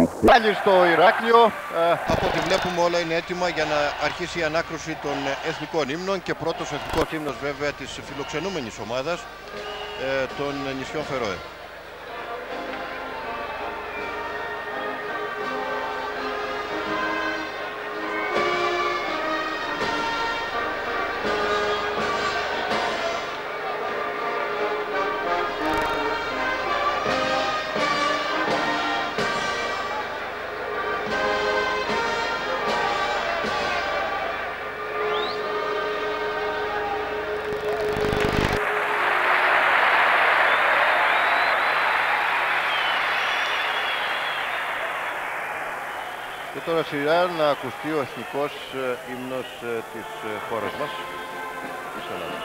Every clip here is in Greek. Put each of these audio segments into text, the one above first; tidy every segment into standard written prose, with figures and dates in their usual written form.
Πάλι στο Ηράκλειο. Από ό,τι βλέπουμε όλα είναι έτοιμα για να αρχίσει η ανάκρουση των εθνικών ύμνων και πρώτος εθνικός ύμνος βέβαια της φιλοξενούμενης ομάδας των νησιών Φερόε. Και τώρα σειρά να ακουστεί ο εθνικός ύμνος της χώρας μας, της Ελλάδας.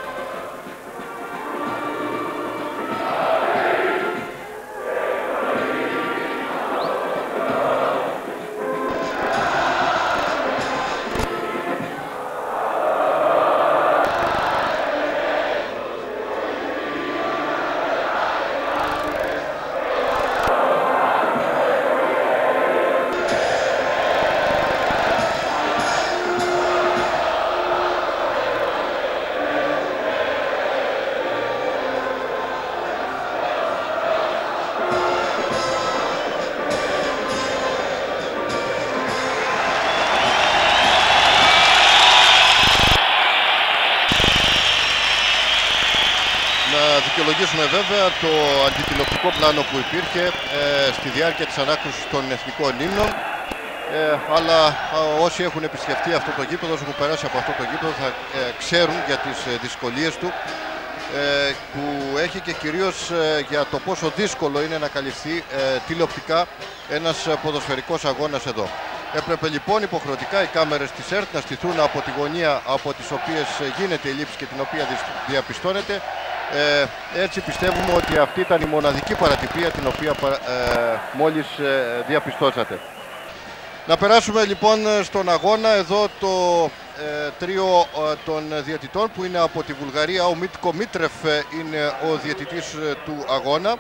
Να δικαιολογήσουμε βέβαια το αντιτηλεοπτικό πλάνο που υπήρχε στη διάρκεια της ανάκρουσης των εθνικών ύμνων, αλλά όσοι έχουν επισκεφτεί αυτό το γήπεδο, όσοι έχουν περάσει από αυτό το γήπεδο θα ξέρουν για τις δυσκολίες του που έχει και κυρίως για το πόσο δύσκολο είναι να καλυφθεί τηλεοπτικά ένας ποδοσφαιρικός αγώνας εδώ. Έπρεπε λοιπόν υποχρεωτικά οι κάμερες της ΕΡΤ να στηθούν από τη γωνία από τις οποίες γίνεται η λήψη και την οποία διαπιστώνεται. Έτσι πιστεύουμε ότι αυτή ήταν η μοναδική παρατυπία την οποία μόλις διαπιστώσατε. Να περάσουμε λοιπόν στον αγώνα. Εδώ το τρίο των διαιτητών που είναι από τη Βουλγαρία. Ο Μίτκο Μίτρεφ είναι ο διαιτητής του αγώνα.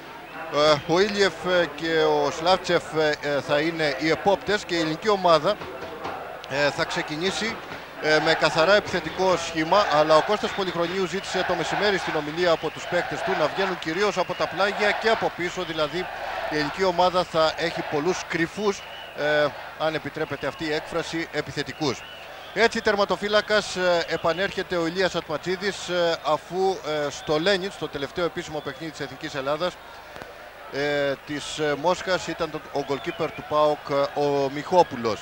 Ο Ήλιεφ και ο Σλάβτσεφ θα είναι οι επόπτες και η ελληνική ομάδα θα ξεκινήσει με καθαρά επιθετικό σχήμα, αλλά ο Κώστας Πολυχρονίου ζήτησε το μεσημέρι στην ομιλία από τους παίκτες του να βγαίνουν κυρίως από τα πλάγια και από πίσω, δηλαδή η ελληνική ομάδα θα έχει πολλούς κρυφούς, αν επιτρέπεται αυτή η έκφραση, επιθετικούς. Έτσι τερματοφύλακας επανέρχεται ο Ηλίας Ατματζίδης, αφού στο Λένιν, στο τελευταίο επίσημο παιχνίδι της Εθνικής Ελλάδας της Μόσχας, ήταν ο γκολκίπερ του ΠΑΟΚ ο Μιχόπουλος.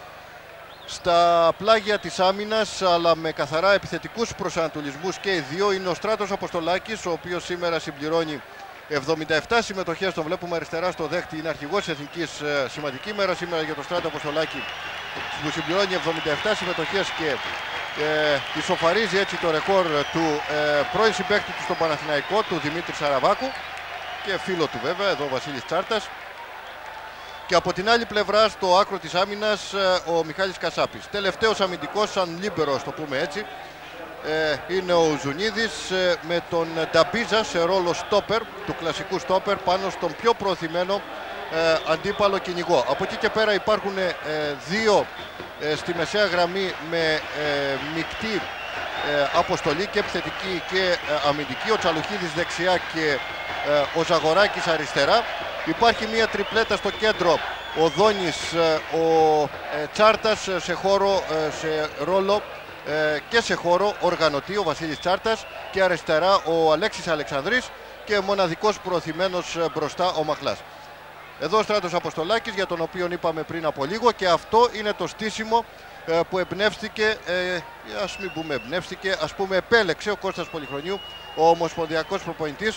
Στα πλάγια της άμυνας, αλλά με καθαρά επιθετικούς προσανατολισμούς και οι δύο, είναι ο Στράτος Αποστολάκης, ο οποίος σήμερα συμπληρώνει 77 συμμετοχές. Τον βλέπουμε αριστερά στο δέχτη, είναι αρχηγός εθνικής. Σημαντική μέρα σήμερα για τον Στράτο Αποστολάκη που συμπληρώνει 77 συμμετοχές και ισοφαρίζει έτσι το ρεκόρ του πρώην συμπαίκτη του στον Παναθηναϊκό, του Δημήτρη Σαραβάκου, και φίλο του βέβαια, εδώ ο Βασίλης Τσάρτας. Και από την άλλη πλευρά, στο άκρο της άμυνας, ο Μιχάλης Κασάπης. Τελευταίος αμυντικός, σαν λίμπερο, ας το πούμε έτσι, είναι ο Ζουνίδης με τον Νταμπίζα σε ρόλο στόπερ, του κλασικού στόπερ, πάνω στον πιο προωθημένο αντίπαλο κυνηγό. Από εκεί και πέρα υπάρχουν δύο στη μεσαία γραμμή με μεικτή αποστολή, και επιθετική και αμυντική. Ο Τσαλουχίδης δεξιά και ο Ζαγοράκης αριστερά. Υπάρχει μια τριπλέτα στο κέντρο, ο Δόνης, ο Τσάρτας σε ρόλο και σε χώρο οργανωτή, ο Βασίλης Τσάρτας, και αριστερά ο Αλέξης Αλεξανδρής και μοναδικός προωθημένος μπροστά ο Μαχλάς. Εδώ ο Στράτος Αποστολάκης, για τον οποίο είπαμε πριν από λίγο, και αυτό είναι το στήσιμο που εμπνεύστηκε, ας μην πούμε εμπνεύστηκε, ας πούμε επέλεξε ο Κώστας Πολυχρονίου, ο ομοσπονδιακός προπονητής,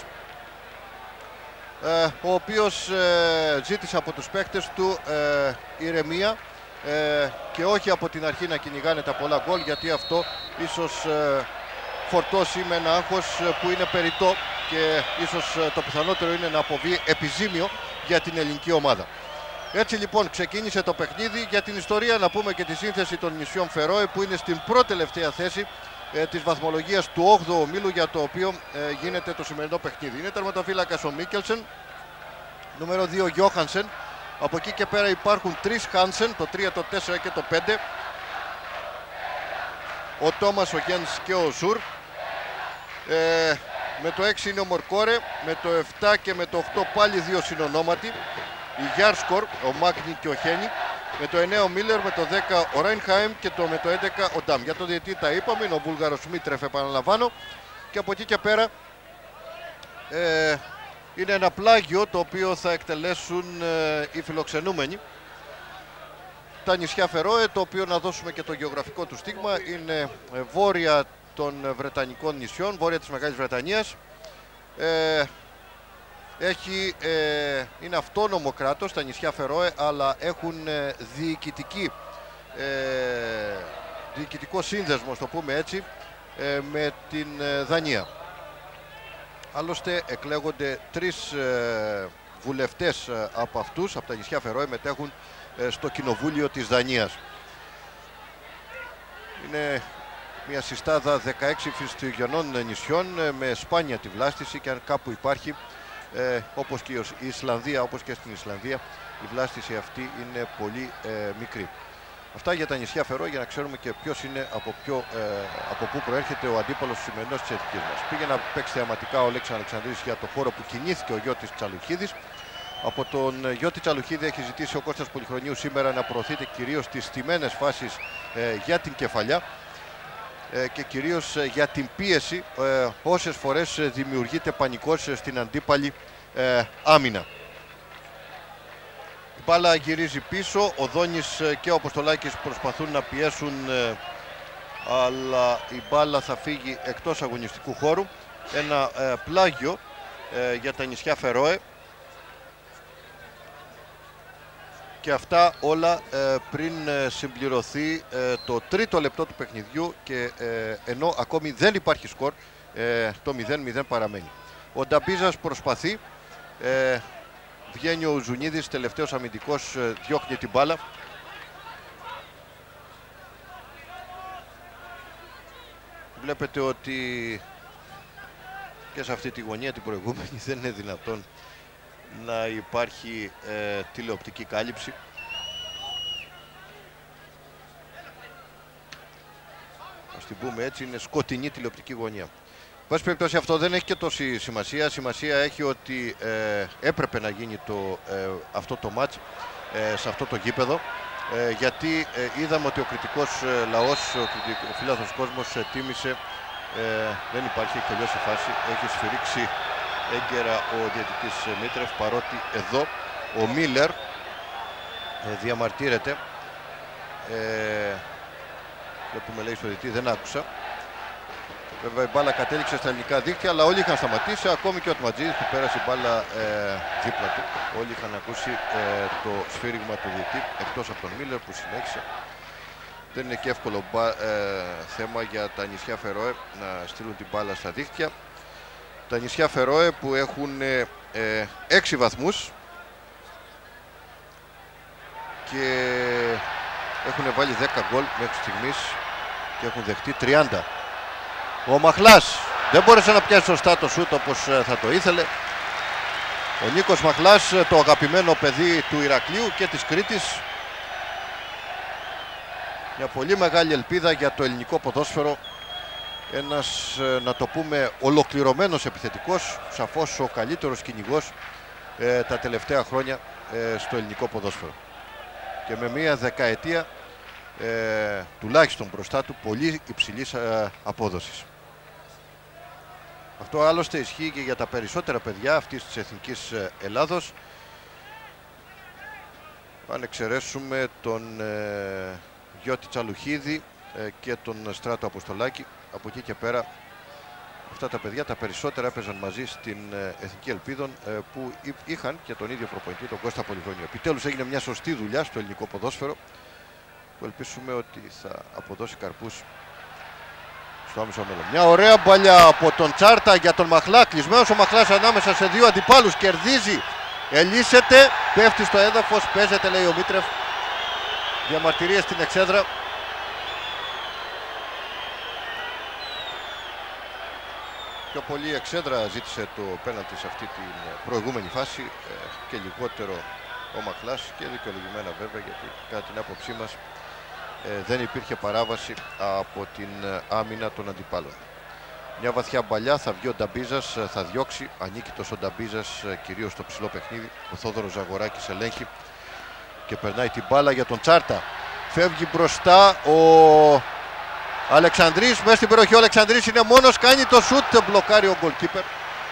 ο οποίος ζήτησε από τους παίκτες του ηρεμία και όχι από την αρχή να κυνηγάνε τα πολλά γκολ, γιατί αυτό ίσως φορτώσει με ένα άγχος που είναι περιττό και ίσως το πιθανότερο είναι να αποβεί επιζήμιο για την ελληνική ομάδα. Έτσι λοιπόν ξεκίνησε το παιχνίδι. Για την ιστορία να πούμε και τη σύνθεση των νησιών Φερόε, που είναι στην πρώτη τελευταία θέση της βαθμολογίας του 8ου ομίλου, για το οποίο γίνεται το σημερινό παιχνίδι. Είναι τερματοφύλακας ο Μίκελσεν, νούμερο 2 Γιόχανσεν, Από εκεί και πέρα υπάρχουν 3 Χάνσεν, το 3, το 4 και το 5. Ο Τόμας, ο Γιάννης και ο Ζουρ. Με το 6 είναι ο Μορκόρε, με το 7 και με το 8 πάλι 2 συνονόματοι. Η Γιάρσκορ, ο Μάγνη και ο Χένι. Με το 9 ο Μίλλερ, με το 10 ο Ράινχαιμ και με το 11 ο Ντάμ. Για το διαιτητή τα είπαμε, είναι ο Βούλγαρος Μίτρεφ, επαναλαμβάνω. Και από εκεί και πέρα είναι ένα πλάγιο το οποίο θα εκτελέσουν οι φιλοξενούμενοι. Τα νησιά Φερόε, το οποίο, να δώσουμε και το γεωγραφικό του στίγμα, είναι βόρεια των Βρετανικών νησιών, βόρεια της Μεγάλης Βρετανίας. Είναι αυτόνομο κράτος τα νησιά Φερόε, αλλά έχουν διοικητικό σύνδεσμο, το πούμε έτσι, με την Δανία. Άλλωστε εκλέγονται 3 βουλευτές από αυτούς, από τα νησιά Φερόε, μετέχουν στο κοινοβούλιο της Δανίας. Είναι μια συστάδα 16 φυστηγενών νησιών με σπάνια τη βλάστηση, και αν κάπου υπάρχει, όπως και η Ισλανδία, όπως και στην Ισλανδία, η βλάστηση αυτή είναι πολύ μικρή. Αυτά για τα νησιά Φερόε, για να ξέρουμε και ποιος είναι, από πού προέρχεται ο αντίπαλος σημερινός της εθνικής μας. Πήγε να παίξει θεαματικά ο Λέξης Αλεξανδρής για το χώρο που κινήθηκε ο Γιώτης Τσαλουχίδης. Από τον Γιώτη Τσαλουχίδη έχει ζητήσει ο Κώστας Πολυχρονίου σήμερα να προωθείται κυρίως τις στημένες φάσεις για την κεφαλιά και κυρίως για την πίεση, όσες φορές δημιουργείται πανικός στην αντίπαλη άμυνα. Η μπάλα γυρίζει πίσω, ο Δόνης και ο Αποστολάκης προσπαθούν να πιέσουν, αλλά η μπάλα θα φύγει εκτός αγωνιστικού χώρου. Ένα πλάγιο για τα νησιά Φερόε. Και αυτά όλα πριν συμπληρωθεί το 3ο λεπτό του παιχνιδιού, και ενώ ακόμη δεν υπάρχει σκορ, το 0-0 παραμένει. Ο Νταμπίζας προσπαθεί, βγαίνει ο Ζουνίδης, τελευταίος αμυντικός, διώχνει την μπάλα. Βλέπετε ότι και σε αυτή τη γωνία την προηγούμενη δεν είναι δυνατόν να υπάρχει τηλεοπτική κάλυψη. Ας την πούμε έτσι, είναι σκοτεινή τηλεοπτική γωνία. Εν πάση περιπτώσει, αυτό δεν έχει και τόση σημασία. Σημασία έχει ότι έπρεπε να γίνει αυτό το μάτς σε αυτό το γήπεδο, γιατί είδαμε ότι ο κριτικός λαός, ο φιλάθλος κόσμος τίμησε, δεν υπάρχει, έχει τελειώσει η φάση, έχει σφυρίξει έγκαιρα ο διαιτητής Μίτρεφ, παρότι εδώ ο Μίλλερ διαμαρτύρεται. Βλέπουμε, λέει στο διαιτητή, δεν άκουσα. Βέβαια η μπάλα κατέληξε στα ελληνικά δίκτυα, αλλά όλοι είχαν σταματήσει, ακόμη και ο Ατματζίδης που πέρασε η μπάλα δίπλα του. Όλοι είχαν ακούσει το σφύριγμα του διαιτητή, εκτός από τον Μίλλερ που συνέχισε. Δεν είναι και εύκολο θέμα για τα νησιά Φερόε να στείλουν την μπάλα στα δίκτυα. Τα νησιά Φερόε που έχουν 6 βαθμούς και έχουν βάλει 10 γκολ μέχρι στιγμής και έχουν δεχτεί 30. Ο Μαχλάς δεν μπόρεσε να πιάσει σωστά το σούτ όπως θα το ήθελε. Ο Νίκος Μαχλάς, το αγαπημένο παιδί του Ηρακλείου και της Κρήτης. Μια πολύ μεγάλη ελπίδα για το ελληνικό ποδόσφαιρο. Ένας, να το πούμε, ολοκληρωμένος επιθετικός, σαφώς ο καλύτερος κυνηγός τα τελευταία χρόνια στο ελληνικό ποδόσφαιρο. Και με μια δεκαετία τουλάχιστον μπροστά του πολύ υψηλής απόδοσης. Αυτό άλλωστε ισχύει και για τα περισσότερα παιδιά αυτής της εθνικής Ελλάδος. Αν εξαιρέσουμε τον Γιώτη Τσαλουχίδη και τον Στράτο Αποστολάκη, από εκεί και πέρα αυτά τα παιδιά τα περισσότερα έπαιζαν μαζί στην Εθνική Ελπίδων, που είχαν και τον ίδιο προπονητή, τον Κώστα Πολυχρονίου. Επιτέλους έγινε μια σωστή δουλειά στο ελληνικό ποδόσφαιρο, που ελπίσουμε ότι θα αποδώσει καρπούς στο άμεσο μέλλον. Μια ωραία μπαλιά από τον Τσάρτα για τον Μαχλά. Κλεισμένος ο Μαχλάς ανάμεσα σε 2 αντιπάλους. Κερδίζει, ελύσσεται, πέφτει στο έδαφος, παίζεται, λέει ο Μίτρεφ. Διαμαρτυρίες στην εξέδρα. Πιο πολύ η εξέδρα ζήτησε το πέναλτι σε αυτή την προηγούμενη φάση και λιγότερο ο Μαχλάς και δικαιολογημένα βέβαια, γιατί κατά την άποψή μας δεν υπήρχε παράβαση από την άμυνα των αντιπάλων. Μια βαθιά μπαλιά, θα βγει ο Νταμπίζας, θα διώξει, ανίκητος ο Νταμπίζας, κυρίως στο ψηλό παιχνίδι. Ο Θόδωρος Ζαγοράκης ελέγχει και περνάει την μπάλα για τον Τσάρτα. Φεύγει μπροστά ο Αλεξανδρής, μέσα στην περιοχή ο Αλεξανδρής είναι μόνος, κάνει το σουτ, μπλοκάρει ο γκολκίπερ.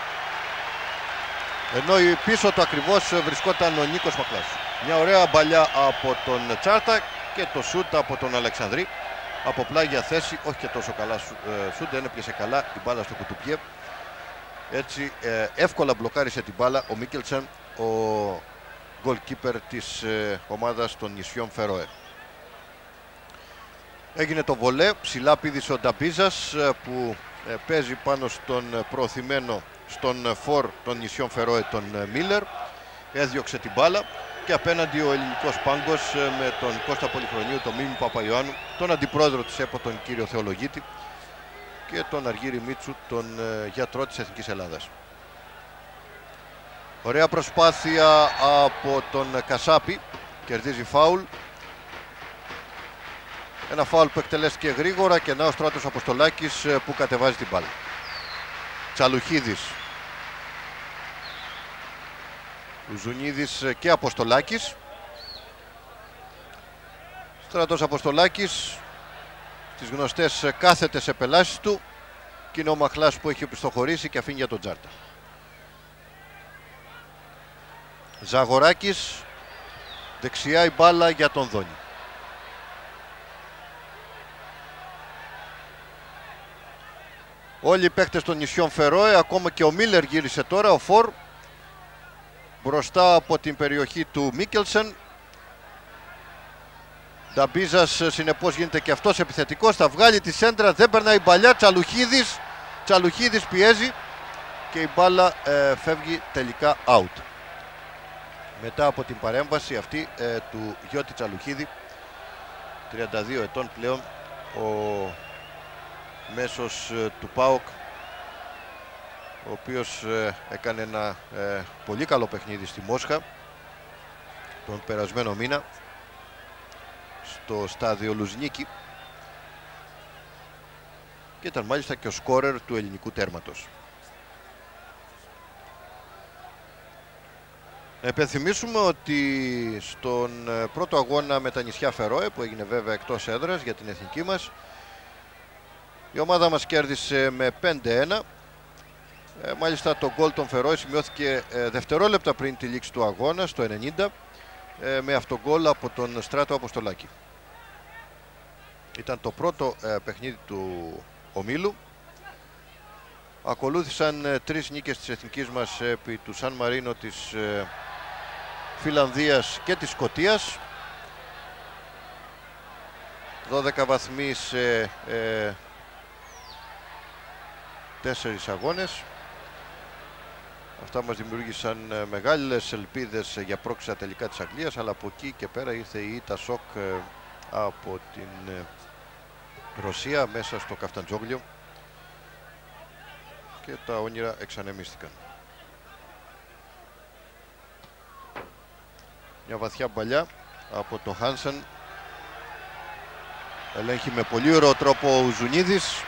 Ενώ πίσω του ακριβώς βρισκόταν ο Νίκος Μαχλάς. Μια ωραία μπαλιά από τον Τσάρτα και το σουτ από τον Αλεξανδρή. Από πλάγια θέση, όχι και τόσο καλά σουτ, δεν έπιασε καλά η μπάλα στο κουτουπιέ. Έτσι εύκολα μπλοκάρισε την μπάλα ο Μίκελσεν, ο γκολκίπερ της ομάδας των νησιών Φερόε. Έγινε το βολέ, ψηλά πήδησε ο Νταμπίζας που παίζει πάνω στον προωθημένο, στον φορ των νησιών Φερόε, τον Μίλλερ. Έδιωξε την μπάλα και απέναντι ο ελληνικός πάγκος με τον Κώστα Πολυχρονίου, τον Μίμη Παπαϊωάννου, τον αντιπρόεδρο της ΕΠΟ, τον κύριο Θεολογίτη, και τον Αργύρη Μίτσου, τον γιατρό της Εθνικής Ελλάδας. Ωραία προσπάθεια από τον Κασάπη, κερδίζει φάουλ. Ένα φάουλ που εκτελέστηκε γρήγορα και να ο Στράτος Αποστολάκης που κατεβάζει την μπάλα. Τσαλουχίδης, Ζουνίδης και Αποστολάκης. Στράτος Αποστολάκης στις γνωστές κάθεται σε πελάσεις του και είναι ο Μαχλάς που έχει οπισθοχωρήσει και αφήνει για τον Τζάρτα. Ζαγοράκης, δεξιά η μπάλα για τον Δόνη. Όλοι οι παίκτες των νησιών Φερόε, ακόμα και ο Μίλλερ γύρισε τώρα, ο φορ, μπροστά από την περιοχή του Μίκελσεν. Νταμπίζας συνεπώς γίνεται και αυτός επιθετικός, θα βγάλει τη σέντρα, δεν περνάει η μπαλιά. Τσαλουχίδης πιέζει και η μπάλα φεύγει τελικά out. Μετά από την παρέμβαση αυτή του Γιώτη Τσαλουχίδη, 32 ετών πλέον, ο μέσος του ΠΑΟΚ, ο οποίος έκανε ένα πολύ καλό παιχνίδι στη Μόσχα τον περασμένο μήνα στο στάδιο Λουζνίκη και ήταν μάλιστα και ο σκόρερ του ελληνικού τέρματος. Να υπενθυμίσουμε ότι στον πρώτο αγώνα με τα νησιά Φερόε, που έγινε βέβαια εκτός έδρας για την εθνική μας, η ομάδα μας κέρδισε με 5-1. Μάλιστα το γκολ των Φερόε σημειώθηκε δευτερόλεπτα πριν τη λήξη του αγώνα, στο 90, με αυτογκολ από τον Στράτο Αποστολάκη. Ήταν το πρώτο παιχνίδι του ομίλου. Ακολούθησαν 3 νίκες της εθνικής μας επί του Σαν Μαρίνο, της Φιλανδίας και της Σκωτίας. 12 βαθμοί σε 4 αγώνες. Αυτά μας δημιούργησαν μεγάλες ελπίδες για πρόκριση στα τελικά της Αγγλίας, αλλά από εκεί και πέρα ήρθε η ήττα σοκ από την Ρωσία μέσα στο Καφταντζόγλιο και τα όνειρα εξανεμίστηκαν. Μια βαθιά μπαλιά από το Χάνσεν. Ελέγχει με πολύ ωραίο τρόπο ο Ζουνίδης.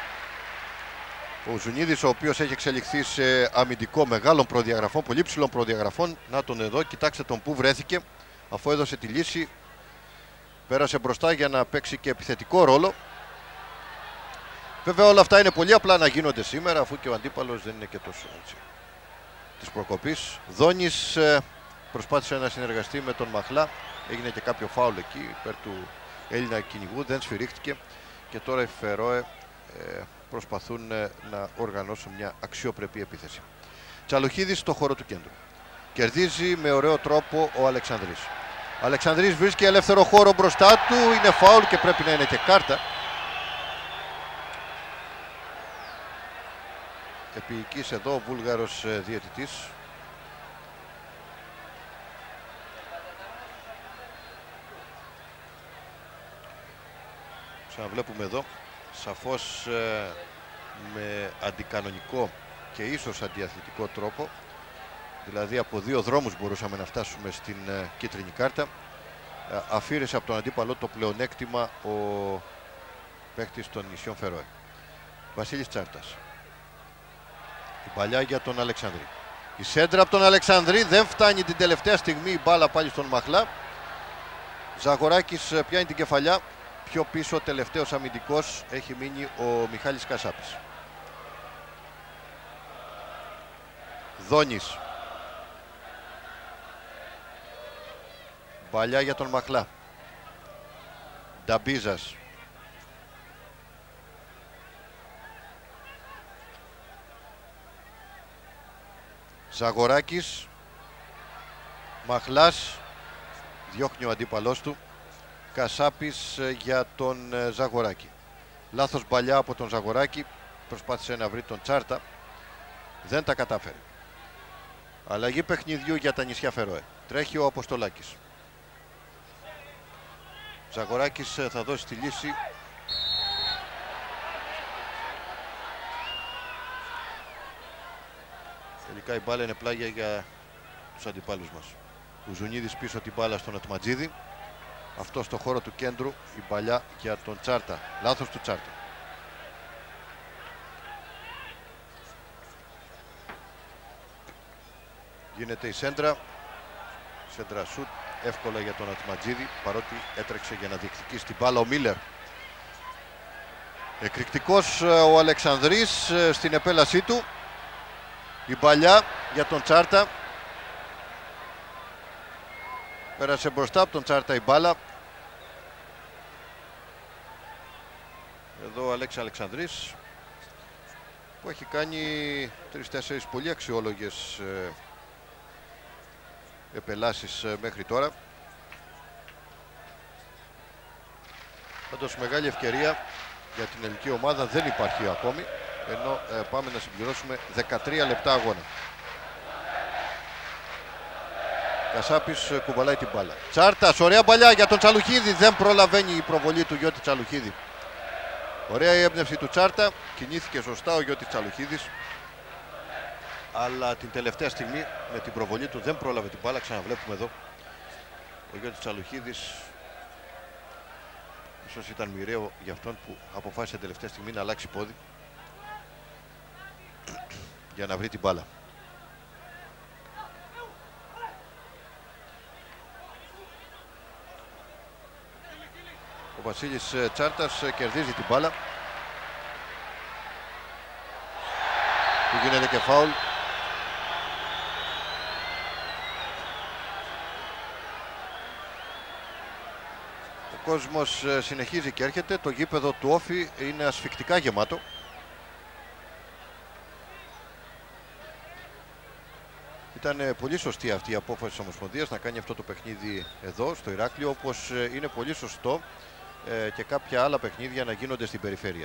Ο Ζουνίδης, ο οποίος έχει εξελιχθεί σε αμυντικό μεγάλων προδιαγραφών, πολύ ψηλών προδιαγραφών. Να τον εδώ, κοιτάξτε τον που βρέθηκε. Αφού έδωσε τη λύση, πέρασε μπροστά για να παίξει και επιθετικό ρόλο. Βέβαια όλα αυτά είναι πολύ απλά να γίνονται σήμερα, αφού και ο αντίπαλος δεν είναι και τόσο έτσι της προκοπής. Δόνης προσπάθησε να συνεργαστεί με τον Μαχλά. Έγινε και κάποιο φάουλ εκεί υπέρ του Έλληνα κυνηγού, δεν σφυρίχτηκε. Και τώρα οι Φερόε προσπαθούν να οργανώσουν μια αξιοπρεπή επίθεση. Τσαλουχίδης στο χώρο του κέντρου. Κερδίζει με ωραίο τρόπο ο Αλεξανδρής. Αλεξανδρής βρίσκει ελεύθερο χώρο μπροστά του, είναι φάουλ και πρέπει να είναι και κάρτα. Επίοικης εδώ ο Βούλγαρος διαιτητής. Ξαναβλέπουμε εδώ, σαφώς με αντικανονικό και ίσως αντιαθλητικό τρόπο, δηλαδή από δύο δρόμους μπορούσαμε να φτάσουμε στην κίτρινη κάρτα. Αφήρησε από τον αντίπαλο το πλεονέκτημα ο παίκτης των νησιών Φερόε. Βασίλης Τσάρτας. Η παλιά για τον Αλεξανδρή. Η σέντρα από τον Αλεξανδρή δεν φτάνει την τελευταία στιγμή, η μπάλα πάλι στον Μαχλά. Ζαγοράκης πιάνει την κεφαλιά. Πιο πίσω τελευταίος αμυντικός έχει μείνει ο Μιχάλης Κασάπης. Δόνης. Παλιά για τον Μαχλά. Νταμπίζας. Ζαγοράκης. Μαχλάς. Διώχνει ο αντίπαλός του. Κασάπης για τον Ζαγοράκη. Λάθος παλιά από τον Ζαγοράκη. Προσπάθησε να βρει τον Τσάρτα. Δεν τα κατάφερε. Αλλαγή παιχνιδιού για τα νησιά Φερόε. Τρέχει ο Αποστολάκης. Ζαγοράκης θα δώσει τη λύση. Τελικά η μπάλα είναι πλάγια για τους αντιπάλους μας. Ο Ζουνίδης πίσω την μπάλα στον Ατματζίδη. Αυτό στο χώρο του κέντρου, η παλιά για τον Τσάρτα. Λάθος του Τσάρτα. Γίνεται η σέντρα. Σέντρα σουτ. Εύκολα για τον Ατματζίδη, παρότι έτρεξε για να διεκδικήσει την μπάλα ο Μίλερ. Εκρηκτικός ο Αλεξανδρής στην επέλασή του. Η παλιά για τον Τσάρτα. Πέρασε μπροστά από τον Τσάρτα η μπάλα. Εδώ ο Αλέξης Αλεξανδρής, που έχει κάνει 3-4 πολύ αξιόλογες επελάσεις μέχρι τώρα. Πάντως μεγάλη ευκαιρία για την ελληνική ομάδα δεν υπάρχει ακόμη, ενώ πάμε να συμπληρώσουμε 13 λεπτά αγώνα. Κασάπης κουβαλάει την μπάλα. Τσάρτας, ωραία παλιά για τον Τσαλουχίδη. Δεν προλαβαίνει η προβολή του Γιώτη Τσαλουχίδη. Ωραία η έμπνευση του Τσάρτα. Κινήθηκε σωστά ο Γιώτης Τσαλουχίδης. Αλλά την τελευταία στιγμή με την προβολή του δεν πρόλαβε την μπάλα. Ξαναβλέπουμε εδώ. Ο Γιώτης Τσαλουχίδης ίσως ήταν μοιραίο για αυτόν που αποφάσισε την τελευταία στιγμή να αλλάξει πόδι για να βρει την μπάλα. Ο Βασίλης Τσάρτας κερδίζει την μπάλα. Του γίνεται και φάουλ. Ο κόσμος συνεχίζει και έρχεται. Το γήπεδο του Όφη είναι ασφικτικά γεμάτο. Ήταν πολύ σωστή αυτή η απόφαση της Ομοσπονδίας να κάνει αυτό το παιχνίδι εδώ στο Ηράκλειο, όπως είναι πολύ σωστό και κάποια άλλα παιχνίδια να γίνονται στην περιφέρεια.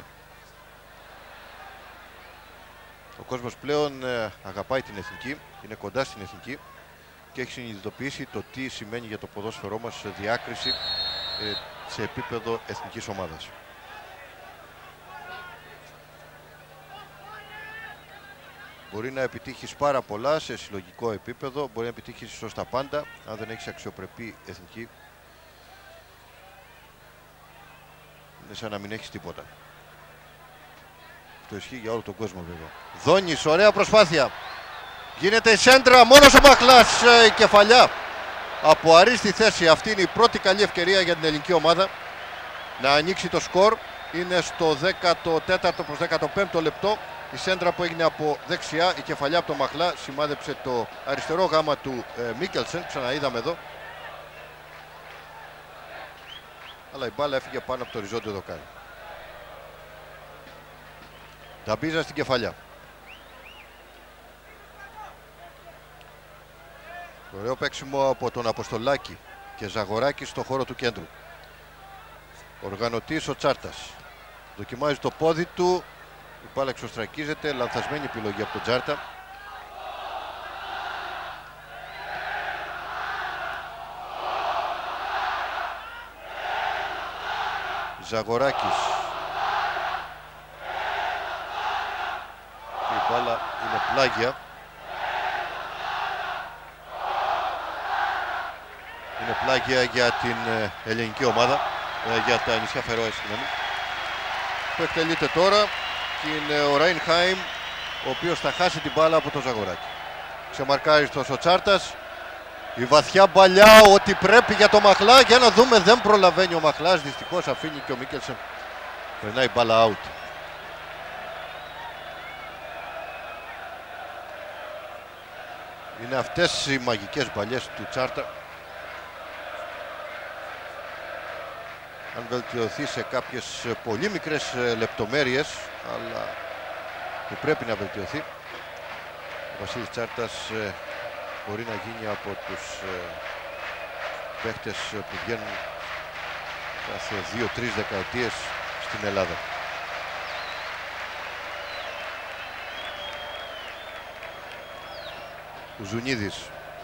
Ο κόσμος πλέον αγαπάει την εθνική, είναι κοντά στην εθνική και έχει συνειδητοποιήσει το τι σημαίνει για το ποδόσφαιρό μας διάκριση σε επίπεδο εθνικής ομάδας. Μπορεί να επιτύχεις πάρα πολλά σε συλλογικό επίπεδο, μπορεί να επιτύχεις ίσως τα πάντα, αν δεν έχεις αξιοπρεπή εθνική. Είναι σαν να μην έχεις τίποτα. Αυτό ισχύει για όλο τον κόσμο βέβαια. Δόνης, ωραία προσπάθεια. Γίνεται η σέντρα, μόνος ο Μαχλάς, η κεφαλιά. Από αρίστη θέση, αυτή είναι η πρώτη καλή ευκαιρία για την ελληνική ομάδα να ανοίξει το σκορ. Είναι στο 14ο προς 15ο λεπτό. Η σέντρα που έγινε από δεξιά, η κεφαλιά από το Μαχλά, σημάδεψε το αριστερό γάμα του Μίκελσεν, ξαναείδαμε εδώ. Αλλά η μπάλα έφυγε πάνω από το οριζόντιο δοκάρι. Νταμπίζα στην κεφαλιά. Ωραίο παίξιμο από τον Αποστολάκη και Ζαγοράκη στο χώρο του κέντρου. Οργανωτής ο Τσάρτας. Δοκιμάζει το πόδι του. Η μπάλα εξωστρακίζεται. Λανθασμένη επιλογή από τον Τσάρτα. Ζαγοράκης. Και η μπάλα είναι πλάγια. Είναι πλάγια για την ελληνική ομάδα, για τα νησιά Φερόε, συγγνώμη. Που εκτελείται τώρα και είναι ο Ρέινχαιμ, ο οποίος θα χάσει την μπάλα από το Ζαγοράκι. Ξεμαρκάριστος ο Τσάρτας. Η βαθιά μπαλιά, ό,τι πρέπει για το Μαχλά. Για να δούμε, δεν προλαβαίνει ο Μαχλάς. Δυστυχώς αφήνει και ο Μίκελσεν. Περνάει μπάλα out. Είναι αυτές οι μαγικές μπαλιές του Τσάρτα. Αν βελτιωθεί σε κάποιες πολύ μικρές λεπτομέρειες, αλλά που πρέπει να βελτιωθεί, ο Βασίλης Τσάρτας μπορεί να γίνει από τους παίχτες που βγαίνουν κάθε 2-3 δεκαετίες στην Ελλάδα. Ο Ζουνίδης.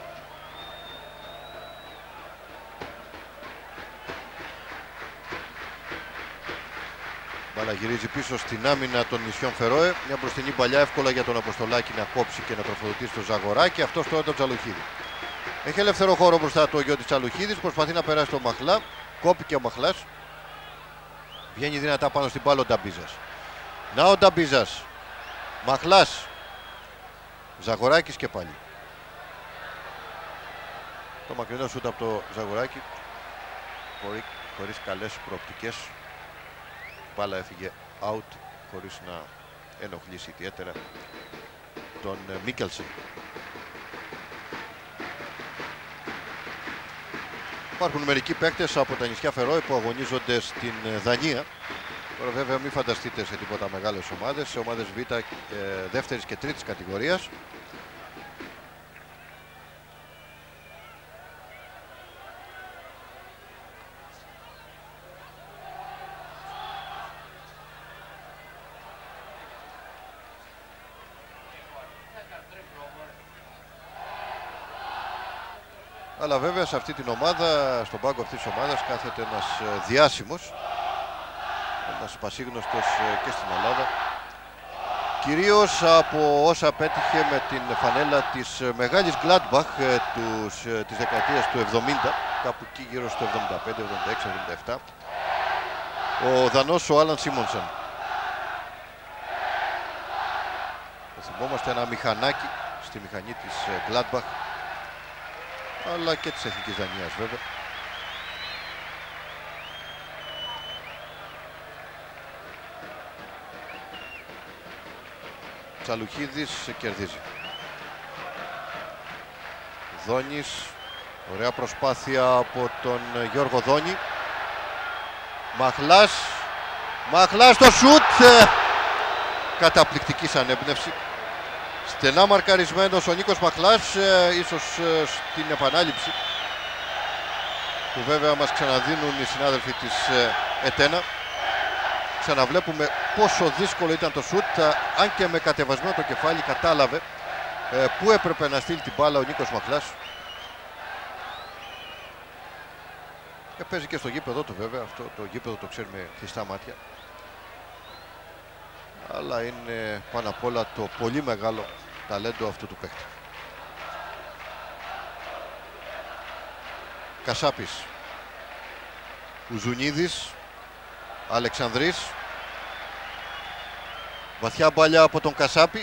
Μπάλα γυρίζει πίσω στην άμυνα των νησιών Φερόε. Μια μπροστινή παλιά εύκολα για τον Αποστολάκη να κόψει και να τροφοδοτήσει το Ζαγοράκι. Αυτό τώρα τον Τσαλουχίδη. Έχει ελεύθερο χώρο μπροστά το Γιώτη Τσαλουχίδης. Προσπαθεί να περάσει το Μαχλά. Κόπηκε ο Μαχλάς. Βγαίνει δυνατά πάνω στην μπάλα ο Νταμπίζας. Να ο Νταμπίζας. Μαχλάς. Ζαγοράκης και πάλι. Το μακρινό σούτ από το Ζαγοράκι. Χωρίς καλές προοπτικές. Μπάλα έφυγε out χωρίς να ενοχλήσει ιδιαίτερα τον Μίκελσεν. Υπάρχουν μερικοί παίκτες από τα νησιά Φερόε που αγωνίζονται στην Δανία. Τώρα βέβαια μην φανταστείτε σε τίποτα μεγάλες ομάδες, σε ομάδες Β, δεύτερης και τρίτης κατηγορίας. Αλλά βέβαια σε αυτή την ομάδα, στον πάγκο αυτής της ομάδας κάθεται ένας διάσημος, ένας πασίγνωστος και στην Ελλάδα, κυρίως από όσα πέτυχε με την φανέλα της μεγάλης Gladbach της δεκαετίας του 70, κάπου εκεί γύρω στο 75, 76, 77, ο Δανός ο Άλαν Σίμονσεν. Θα θυμόμαστε ένα μηχανάκι στη μηχανή της Gladbach, αλλά και της Εθνικής Δανίας βέβαια. Τσαλουχίδης κερδίζει. Δόνης, ωραία προσπάθεια από τον Γιώργο Δόνη. Μαχλάς το σουτ, καταπληκτική ανέμπνευση. Στενά μαρκαρισμένος ο Νίκος Μαχλάς, ίσως στην επανάληψη που βέβαια μας ξαναδίνουν οι συνάδελφοι της Ετένα. Ξαναβλέπουμε πόσο δύσκολο ήταν το σουτ, αν και με κατεβασμένο το κεφάλι κατάλαβε πού έπρεπε να στείλει την μπάλα ο Νίκος Μαχλάς. Και παίζει και στο γήπεδο του βέβαια, αυτό το γήπεδο το ξέρουμε κλειστά μάτια. Αλλά είναι πάνω απ' όλα το πολύ μεγάλο ταλέντο αυτού του παίκτη. Κασάπης, Ουζουνίδης, Αλεξανδρής. Βαθιά μπάλια από τον Κασάπη.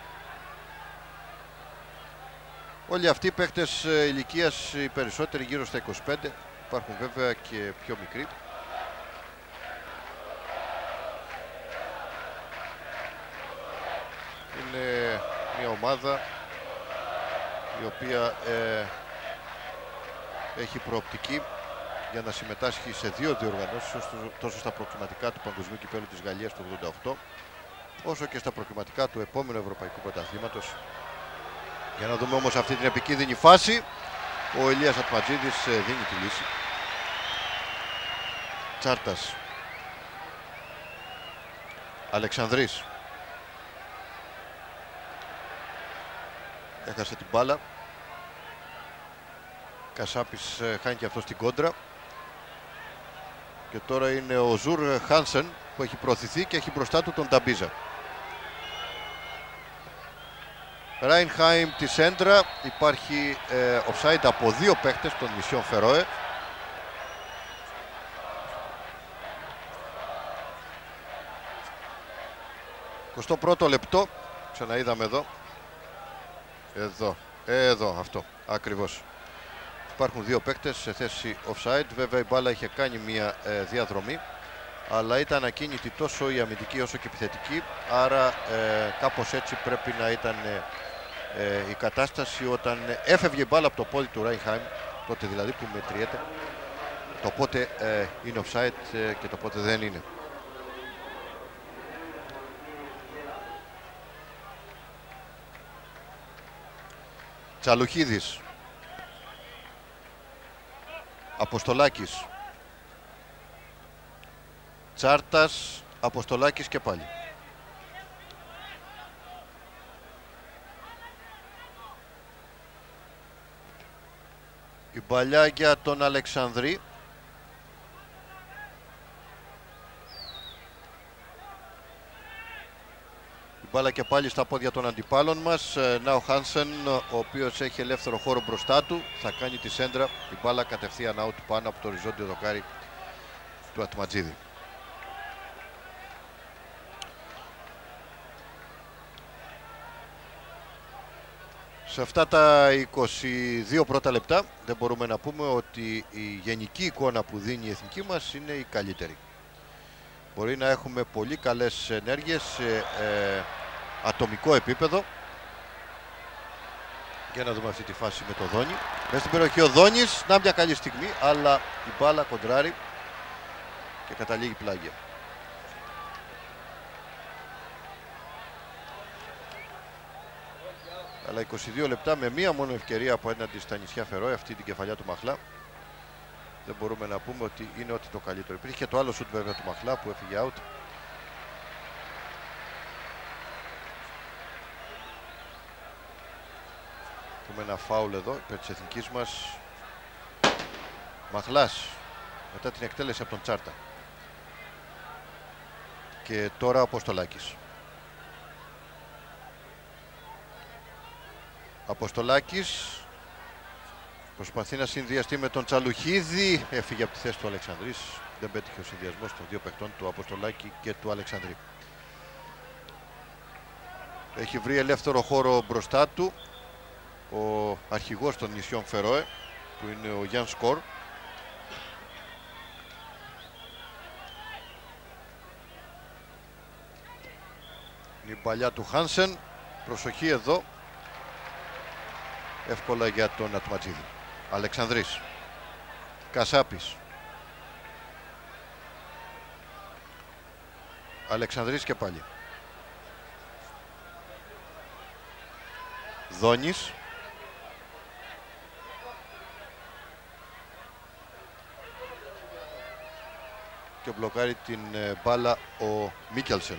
Όλοι αυτοί οι παίκτες ηλικίας, οι περισσότεροι γύρω στα 25. Υπάρχουν βέβαια και πιο μικροί. Είναι μια ομάδα η οποία έχει προοπτική για να συμμετάσχει σε δύο διοργανώσεις, τόσο στα προκριματικά του Παγκοσμίου Κυπέλλου της Γαλλίας του 88, όσο και στα προκριματικά του επόμενου Ευρωπαϊκού Πρωταθλήματος. Για να δούμε όμως αυτή την επικίνδυνη φάση. Ο Ηλίας Ατματζίδης δίνει τη λύση. Τσάρτας. Αλεξανδρής. Έχασε την μπάλα. Κασάπης χάνει και αυτό στην κόντρα. Και τώρα είναι ο Ζουρ Χάνσεν που έχει προωθηθεί και έχει μπροστά του τον Νταμπίζα. Ράινχαιμ τη σέντρα. Υπάρχει offside από 2 παίχτες των νησιών Φερόε. Στο πρώτο λεπτό, ξαναείδαμε εδώ, αυτό, ακριβώς. Υπάρχουν 2 παίκτες σε θέση offside, βέβαια η μπάλα είχε κάνει μια διαδρομή, αλλά ήταν ακίνητη τόσο η αμυντική όσο και η επιθετική, άρα κάπως έτσι πρέπει να ήταν η κατάσταση όταν έφευγε η μπάλα από το πόδι του Ράινχαιμ, τότε δηλαδή που μετριέται, το πότε είναι offside και το πότε δεν είναι. Τσαλουχίδης, Αποστολάκης, Τσάρτας, Αποστολάκης και πάλι. Η παλιά για τον Αλεξανδρή. Μπάλα και πάλι στα πόδια των αντιπάλων μας. Να ο Χάνσεν, ο οποίος έχει ελεύθερο χώρο μπροστά του, θα κάνει τη σέντρα. Η μπάλα κατευθείαν out πάνω από το οριζόντιο δοκάρι του Ατματζίδη. Σε αυτά τα 22 πρώτα λεπτά δεν μπορούμε να πούμε ότι η γενική εικόνα που δίνει η εθνική μας είναι η καλύτερη. Μπορεί να έχουμε πολύ καλές ενέργειες σε ατομικό επίπεδο. Για να δούμε αυτή τη φάση με το Δόνι. Μέσα στην περιοχή ο Δόνης, να μια καλή στιγμή, αλλά η μπάλα κοντράρει και καταλήγει πλάγια. Αλλά 22 λεπτά με μία μόνο ευκαιρία απέναντι στα νησιά Φερόε, αυτή την κεφαλιά του Μαχλά. Δεν μπορούμε να πούμε ότι είναι ό,τι το καλύτερο. Υπήρχε και το άλλο σουτ βέβαια του Μαχλά που έφυγε out. Έχουμε ένα φάουλ εδώ υπέρ της εθνικής μας. Μαχλάς μετά την εκτέλεση από τον Τσάρτα. Και τώρα ο Αποστολάκης. Αποστολάκης προσπαθεί να συνδυαστεί με τον Τσαλουχίδη. Έφυγε από τη θέση του Αλεξανδρής. Δεν πέτυχε ο συνδυασμός των 2 παιχτών, του Αποστολάκη και του Αλεξανδρή. Έχει βρει ελεύθερο χώρο μπροστά του ο αρχηγός των νησιών Φερόε, που είναι ο Γιάν Σκορ. Είναι η παλιά του Χάνσεν. Προσοχή εδώ. Εύκολα για τον Ατματζίδη. Αλεξανδρής. Κασάπης. Αλεξανδρής και πάλι. Δόνης. Και μπλοκάρει την μπάλα ο Μίκελσεν.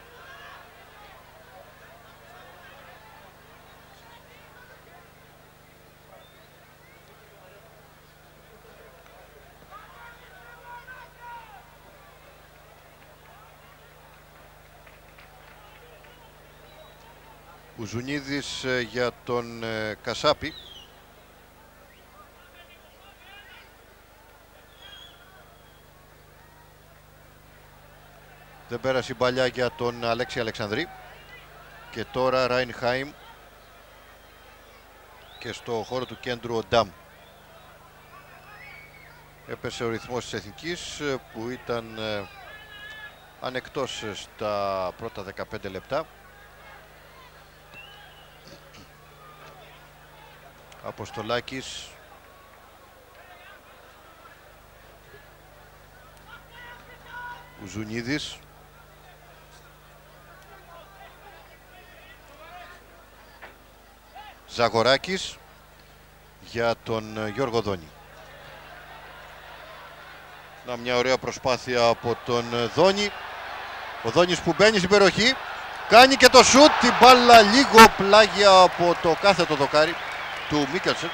Ουζουνίδης για τον Κασάπη. Δεν πέρασε η παλιά για τον Αλέξη Αλεξανδρή. Και τώρα Ράινχαιμ. Και στο χώρο του κέντρου ο Ντάμ. Έπεσε ο ρυθμός της εθνικής που ήταν ανεκτός στα πρώτα 15 λεπτά. Αποστολάκης. Ουζουνίδης. Ζαγοράκης για τον Γιώργο Δόνη. Να μια ωραία προσπάθεια από τον Δόνη. Ο Δόνης που μπαίνει στην περιοχή. Κάνει και το σουτ. Την μπάλα λίγο πλάγια από το κάθετο δοκάρι του Μίκελσεν.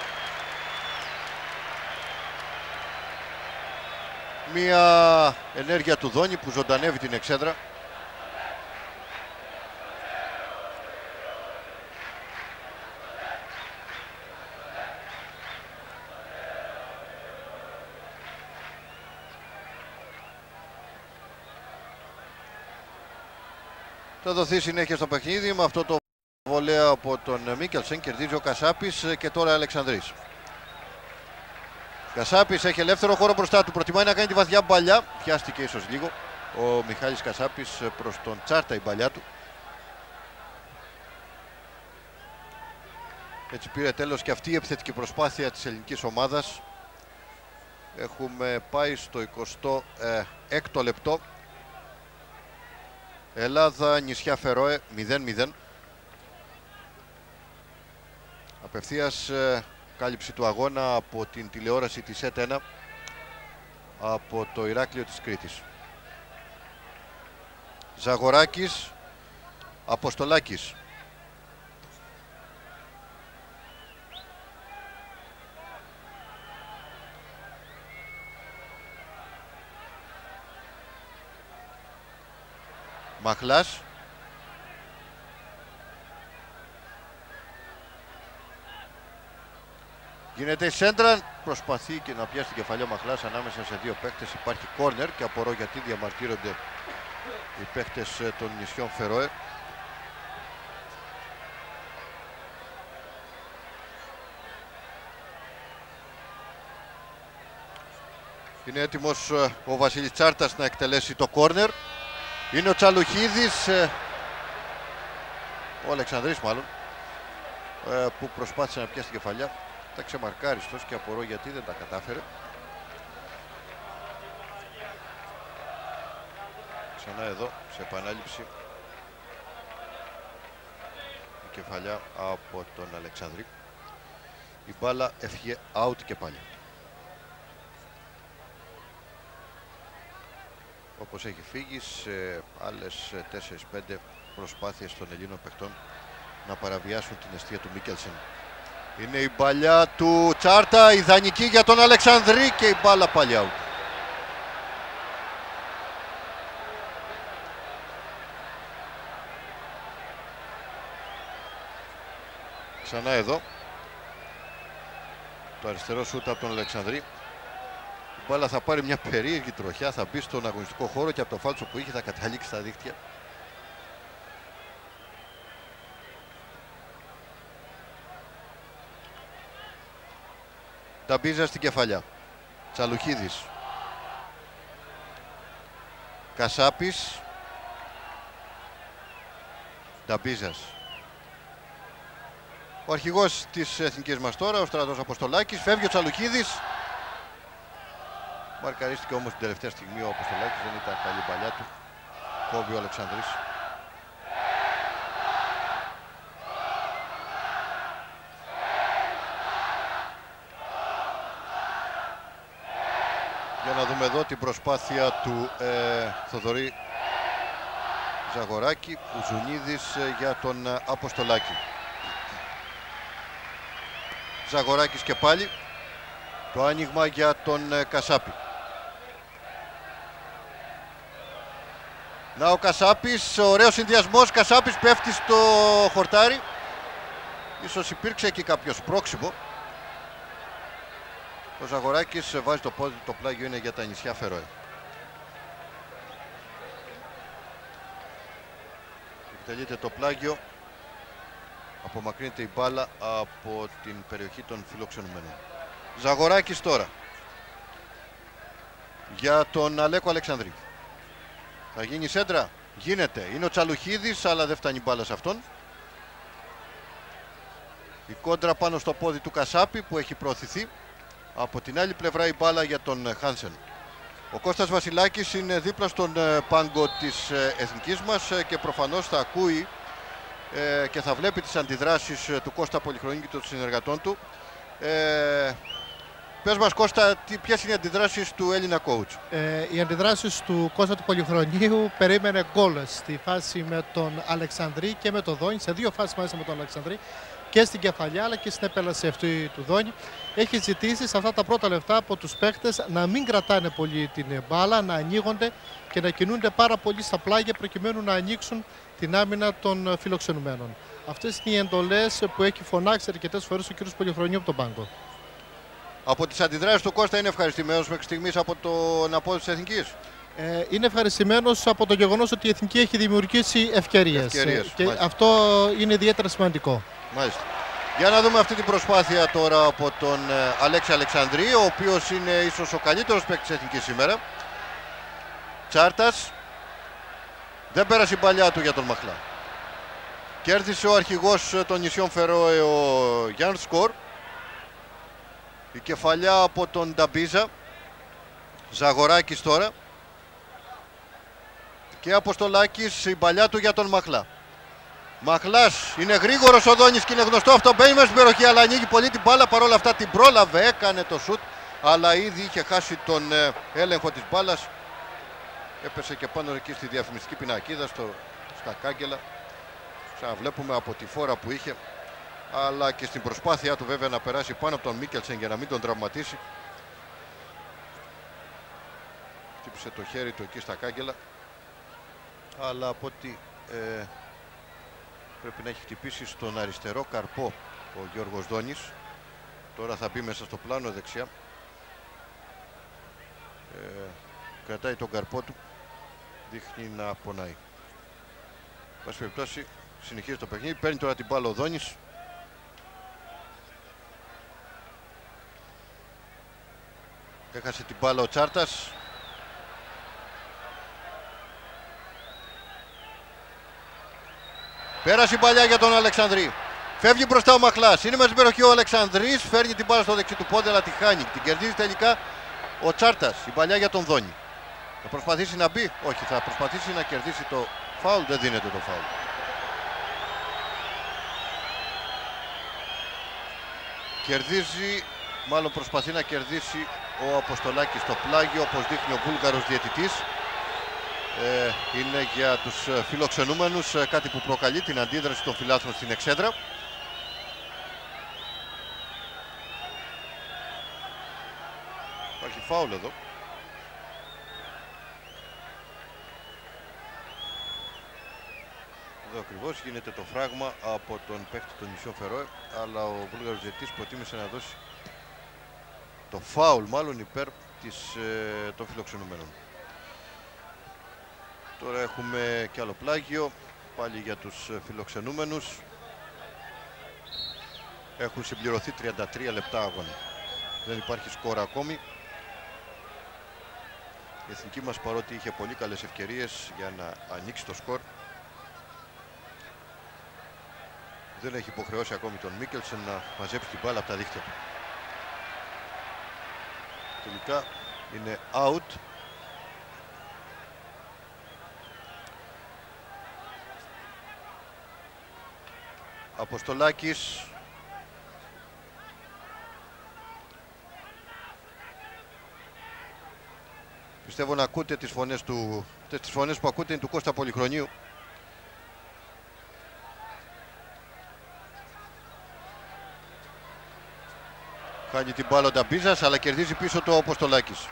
Μια ενέργεια του Δόνη που ζωντανεύει την εξέδρα. Θα δοθεί συνέχεια στο παιχνίδι με αυτό το βολέα από τον Μίκελσεν. Κερδίζει ο Κασάπης και τώρα Αλεξανδρής. Κασάπης έχει ελεύθερο χώρο μπροστά του. Προτιμάει να κάνει τη βαθιά μπαλιά. Πιάστηκε ίσως λίγο ο Μιχάλης Κασάπης προς τον Τσάρτα η μπαλιά του. Έτσι πήρε τέλος και αυτή η επιθετική προσπάθεια της ελληνικής ομάδας. Έχουμε πάει στο 26ο λεπτό. Ελλάδα, νησιά Φερόε 0-0. Απευθείας κάλυψη του αγώνα από την τηλεόραση της ΕΤ1 από το Ηράκλειο της Κρήτης. Ζαγοράκης, Αποστολάκης. Μαχλάς. Γίνεται η σέντρα, προσπαθεί και να πιάσει την κεφαλιά ο Μαχλάς ανάμεσα σε δύο παίκτες. Υπάρχει κόρνερ και απορώ γιατί διαμαρτύρονται οι παίκτες των νησιών Φερόε. Είναι έτοιμος ο Βασίλης Τσάρτας να εκτελέσει το κόρνερ. Είναι ο Τσαλουχίδης, ο Αλεξανδρής μάλλον, που προσπάθησε να πιάσει την κεφαλιά. Τα ξεμαρκάριστος και απορώ γιατί δεν τα κατάφερε. Ξανά εδώ σε επανάληψη η κεφαλιά από τον Αλεξανδρή. Η μπάλα έφυγε out και πάλι. Όπως έχει φύγει σε άλλες 4-5 προσπάθειες των Ελλήνων παιχτών να παραβιάσουν την αιστεία του Μίκελσεν. Είναι η μπαλιά του Τσάρτα, ιδανική για τον Αλεξανδρή και η μπάλα πάλι out. Ξανά εδώ το αριστερό σούτ από τον Αλεξανδρή. Η μπάλα θα πάρει μια περίεργη τροχιά, θα μπει στον αγωνιστικό χώρο και από το φάλτσο που είχε θα καταλήξει στα δίχτυα. Ταμπίζα στην κεφαλιά. Τσαλουχίδης. Κασάπης. Ταμπίζας. Ο αρχηγός της εθνικής μας τώρα, ο Στρατός Αποστολάκης. Φεύγει ο Τσαλουχίδης. Μαρκαρίστηκε όμως την τελευταία στιγμή ο Αποστολάκης, δεν ήταν καλή παλιά του. Κόβει ο Αλεξανδρής. Για να δούμε εδώ την προσπάθεια του Θοδωρή Ζαγοράκη, Ουζουνίδης για τον Αποστολάκη. Ζαγοράκης και πάλι. Το άνοιγμα για τον Κασάπη. Να ο Κασάπης, ωραίος συνδυασμός. Κασάπης πέφτει στο χορτάρι. Ίσως υπήρξε εκεί κάποιο σπρώξιμο. Ο Ζαγοράκης βάζει το πόδι, το πλάγιο είναι για τα νησιά Φερόε. Εκτελείται το πλάγιο. Απομακρύνεται η μπάλα από την περιοχή των φιλοξενουμένων. Ζαγοράκης τώρα για τον Αλέκο Αλεξανδρή. Θα γίνει σέντρα. Γίνεται. Είναι ο Τσαλουχίδης, αλλά δεν φτάνει μπάλα σε αυτόν. Η κόντρα πάνω στο πόδι του Κασάπη που έχει προωθηθεί. Από την άλλη πλευρά η μπάλα για τον Χάνσεν. Ο Κώστας Βασιλάκης είναι δίπλα στον πάγκο της εθνικής μας και προφανώς θα ακούει και θα βλέπει τις αντιδράσεις του Κώστα Πολυχρονίκη και των συνεργατών του. Πες μας Κώστα, ποιες είναι οι αντιδράσεις του Έλληνα coach? Οι αντιδράσεις του Κώστα του Πολυχρονίου περίμενε γκολ στη φάση με τον Αλεξανδρή και με τον Δόνη, σε δύο φάσεις μάλιστα με τον Αλεξανδρή, και στην κεφαλιά αλλά και στην επέλαση αυτή του Δόνη. Έχει ζητήσει σε αυτά τα πρώτα λεπτά από τους παίκτες να μην κρατάνε πολύ την μπάλα, να ανοίγονται και να κινούνται πάρα πολύ στα πλάγια προκειμένου να ανοίξουν την άμυνα των φιλοξενουμένων. Αυτές είναι οι εντολές που έχει φωνάξει αρκετές φορές ο κ. Πολυχρονίου από τον πάγκο. Από τις αντιδράσεις του Κώστα είναι ευχαριστημένος μέχρι στιγμής από τον απόδοση της εθνικής? είναι ευχαριστημένος από το γεγονός ότι η Εθνική έχει δημιουργήσει ευκαιρίες. Και μάλιστα. αυτό είναι ιδιαίτερα σημαντικό. Μάλιστα. Για να δούμε αυτή την προσπάθεια τώρα από τον Αλέξη Αλεξανδρή, ο οποίος είναι ίσως ο καλύτερος παίκτης της Εθνικής σήμερα. Τσάρτας. Δεν πέρασε η παλιά του για τον Μαχλά. Κέρδισε ο αρχηγός των νησιών Φερόε, ο Γιάννης Σκορ. Η κεφαλιά από τον Νταμπίζα. Ζαγοράκης τώρα. Και Αποστολάκης, η παλιά του για τον Μαχλά. Μαχλάς, είναι γρήγορος ο Δόνης και είναι γνωστό αυτό. Μπαίνει μέσα στην περιοχή, αλλά ανοίγει πολύ την μπάλα. Παρόλα αυτά την πρόλαβε, έκανε το σουτ. Αλλά ήδη είχε χάσει τον έλεγχο της μπάλας. Έπεσε και πάνω εκεί στη διαφημιστική πινακίδα, στα κάγκελα. Ξαναβλέπουμε από τη φόρα που είχε. Αλλά και στην προσπάθειά του βέβαια να περάσει πάνω από τον Μίκελσεν για να μην τον τραυματίσει. Χτύπησε το χέρι του εκεί στα κάγκελα. Αλλά από ό,τι πρέπει να έχει χτυπήσει στον αριστερό καρπό ο Γιώργος Δόνης. Τώρα θα μπει μέσα στο πλάνο δεξιά. Κρατάει τον καρπό του. Δείχνει να πονάει. Πάση περιπτώσει συνεχίζει το παιχνίδι. Παίρνει τώρα την μπάλα ο Δόνης. Έχασε την μπάλα ο Τσάρτας. Πέρασε η παλιά για τον Αλεξανδρή. Φεύγει μπροστά ο Μαχλάς. Είναι μέσα στην περιοχή ο Αλεξανδρής. Φέρνει την μπάλα στο δεξί του πόδι, αλλά τη χάνει. Την κερδίζει τελικά ο Τσάρτας. Η παλιά για τον Δόνη. Θα προσπαθήσει να μπει. Όχι, θα προσπαθήσει να κερδίσει το φάουλ. Δεν δίνεται το φάουλ. Κερδίζει, μάλλον προσπαθεί να κερδίσει ο Αποστολάκης στο πλάγιο, όπως δείχνει ο Βούλγαρος διαιτητής. Είναι για τους φιλοξενούμενους κάτι που προκαλεί την αντίδραση των φιλάθλων στην εξέδρα. Υπάρχει φάουλ εδώ. Εδώ ακριβώς γίνεται το φράγμα από τον παίκτη των νησιών Φερόε, αλλά ο Βούλγαρος διαιτητής προτίμησε να δώσει το φάουλ μάλλον υπέρ των φιλοξενούμενων. Τώρα έχουμε και άλλο πλάγιο, πάλι για τους φιλοξενούμενους. Έχουν συμπληρωθεί 33 λεπτά αγώνα. Δεν υπάρχει σκορ ακόμη. Η εθνική μας, παρότι είχε πολύ καλές ευκαιρίες για να ανοίξει το σκορ, δεν έχει υποχρεώσει ακόμη τον Μίκελσεν να μαζέψει την μπάλα από τα δίχτυα του. Τελικά είναι out. Αποστολάκης. Πιστεύω να ακούτε τις φωνές του. Τις φωνές που ακούτε είναι του Κώστα Πολυχρονίου. Χάνει την μπάλα ο Νταμπίζας, αλλά κερδίζει πίσω το Αποστολάκης.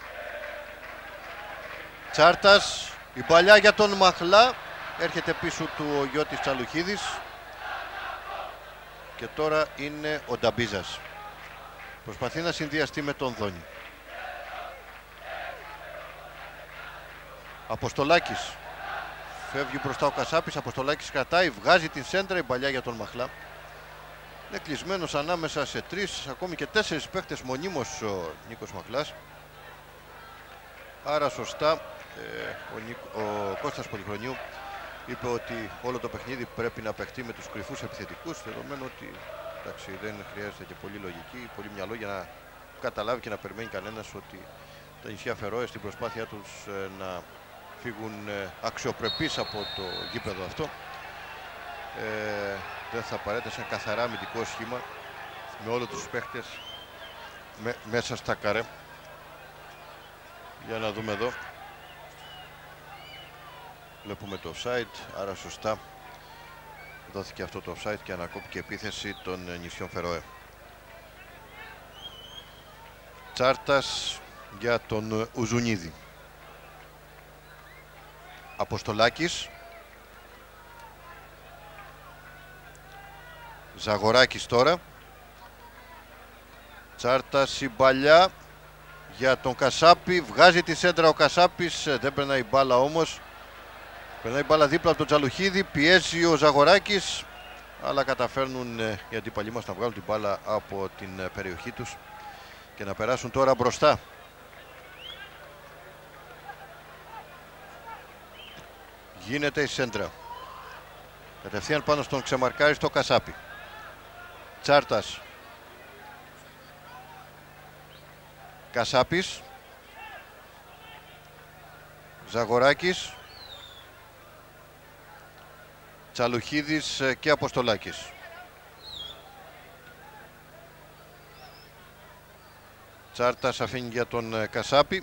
Τσάρτας, η παλιά για τον Μαχλά. Έρχεται πίσω του ο Γιώτης Τσαλουχίδης. Και τώρα είναι ο Νταμπίζας. Προσπαθεί να συνδυαστεί με τον Δόνη. Αποστολάκης. Φεύγει μπροστά ο Κασάπης. Αποστολάκης κρατάει, βγάζει την σέντρα, η παλιά για τον Μαχλά. Είναι κλεισμένος ανάμεσα σε 3, ακόμη και 4 παίκτες μονίμως ο Νίκος Μαχλάς. Άρα σωστά ο Κώστας Πολυχρονίου είπε ότι όλο το παιχνίδι πρέπει να παιχτεί με τους κρυφούς επιθετικούς, δεδομένου ότι εντάξει, δεν χρειάζεται και πολύ λογική, πολύ μυαλό για να καταλάβει και να περιμένει κανένας ότι τα νησιά Φερόε στην προσπάθειά τους να φύγουν αξιοπρεπείς από το γήπεδο αυτό δεν θα παρέτασε ένα καθαρά αμυντικό σχήμα με όλους τους παίχτες μέσα στα καρέ. Για να δούμε εδώ. Βλέπουμε το offside, άρα σωστά δόθηκε αυτό το offside και ανακόπηκε επίθεση των νησιών Φερόε. Τσάρτας για τον Ουζουνίδη. Αποστολάκης. Ζαγοράκης τώρα. Τσάρτας, η παλιά για τον Κασάπη. Βγάζει τη σέντρα ο Κασάπης, δεν περνάει μπάλα όμως. Περνάει μπάλα δίπλα από τον Τσαλουχίδη, πιέζει ο Ζαγοράκης, αλλά καταφέρνουν οι αντίπαλοι μας να βγάλουν την μπάλα από την περιοχή τους και να περάσουν τώρα μπροστά. Γίνεται η σέντρα. Κατευθείαν πάνω στον ξεμαρκάρι στο Κασάπη. Τσάρτας. Κασάπης. Ζαγοράκης. Τσαλουχίδης και Αποστολάκης. Τσάρτας αφήνει για τον Κασάπη.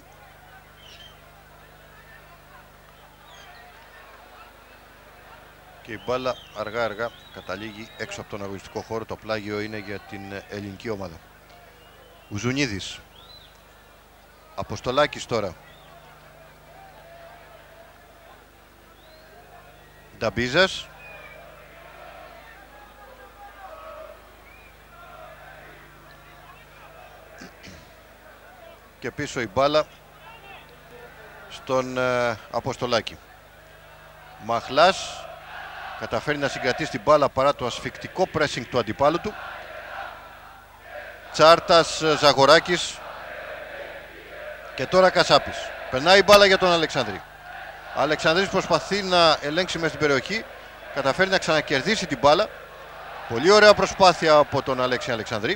Και η μπάλα αργά αργά καταλήγει έξω από τον αγωνιστικό χώρο. Το πλάγιο είναι για την ελληνική ομάδα. Ουζουνίδης. Αποστολάκης τώρα. Νταμπίζας. Και πίσω η μπάλα στον Αποστολάκη. Μαχλάς καταφέρει να συγκρατήσει την μπάλα παρά το ασφικτικό pressing του αντιπάλου του. Τσάρτας, Ζαγοράκης και τώρα Κασάπης. Περνάει η μπάλα για τον Αλεξανδρή. Αλεξανδρής προσπαθεί να ελέγξει μέσα στην περιοχή. Καταφέρει να ξανακερδίσει την μπάλα. Πολύ ωραία προσπάθεια από τον Αλέξη Αλεξανδρή.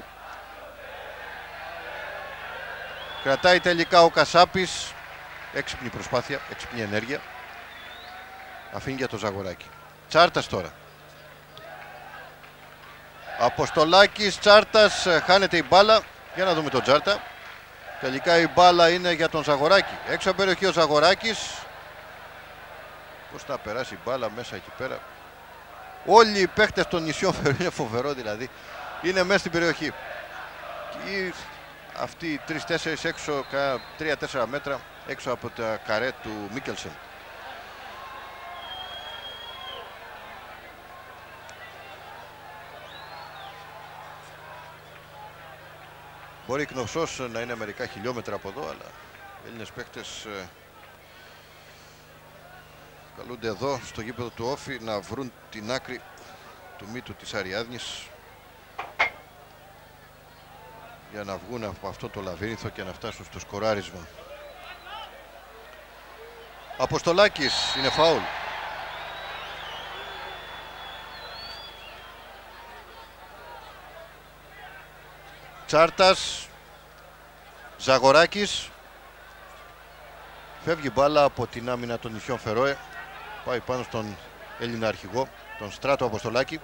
Κρατάει τελικά ο Κασάπης. Έξυπνη προσπάθεια, έξυπνη ενέργεια. Αφήνει για τον Ζαγοράκη. Τσάρτας τώρα. Αποστολάκης, Τσάρτας, χάνεται η μπάλα. Για να δούμε τον Τσάρτα. Τελικά η μπάλα είναι για τον Ζαγοράκη. Έξω από περιοχή ο Ζαγοράκης. Πώς θα περάσει η μπάλα μέσα εκεί πέρα. Όλοι οι παίχτες των νησιών είναι φοβερό δηλαδή. Είναι μέσα στην περιοχή. Και αυτοί οι 3-4 έξω, 3-4 μέτρα έξω από τα καρέ του Μίκελσεν. Μπορεί η Κνωσός να είναι μερικά χιλιόμετρα από εδώ, αλλά οι Έλληνες παίκτες καλούνται εδώ στο γήπεδο του Όφη να βρουν την άκρη του μύτου της Αριάδνης για να βγουν από αυτό το λαβύρινθο και να φτάσουν στο σκοράρισμα. Αποστολάκης, είναι φάουλ. Τσάρτας, Ζαγοράκης. Φεύγει μπάλα από την άμυνα των νησιών Φερόε. Πάει πάνω στον Έλληνα αρχηγό, τον Στράτο Αποστολάκη.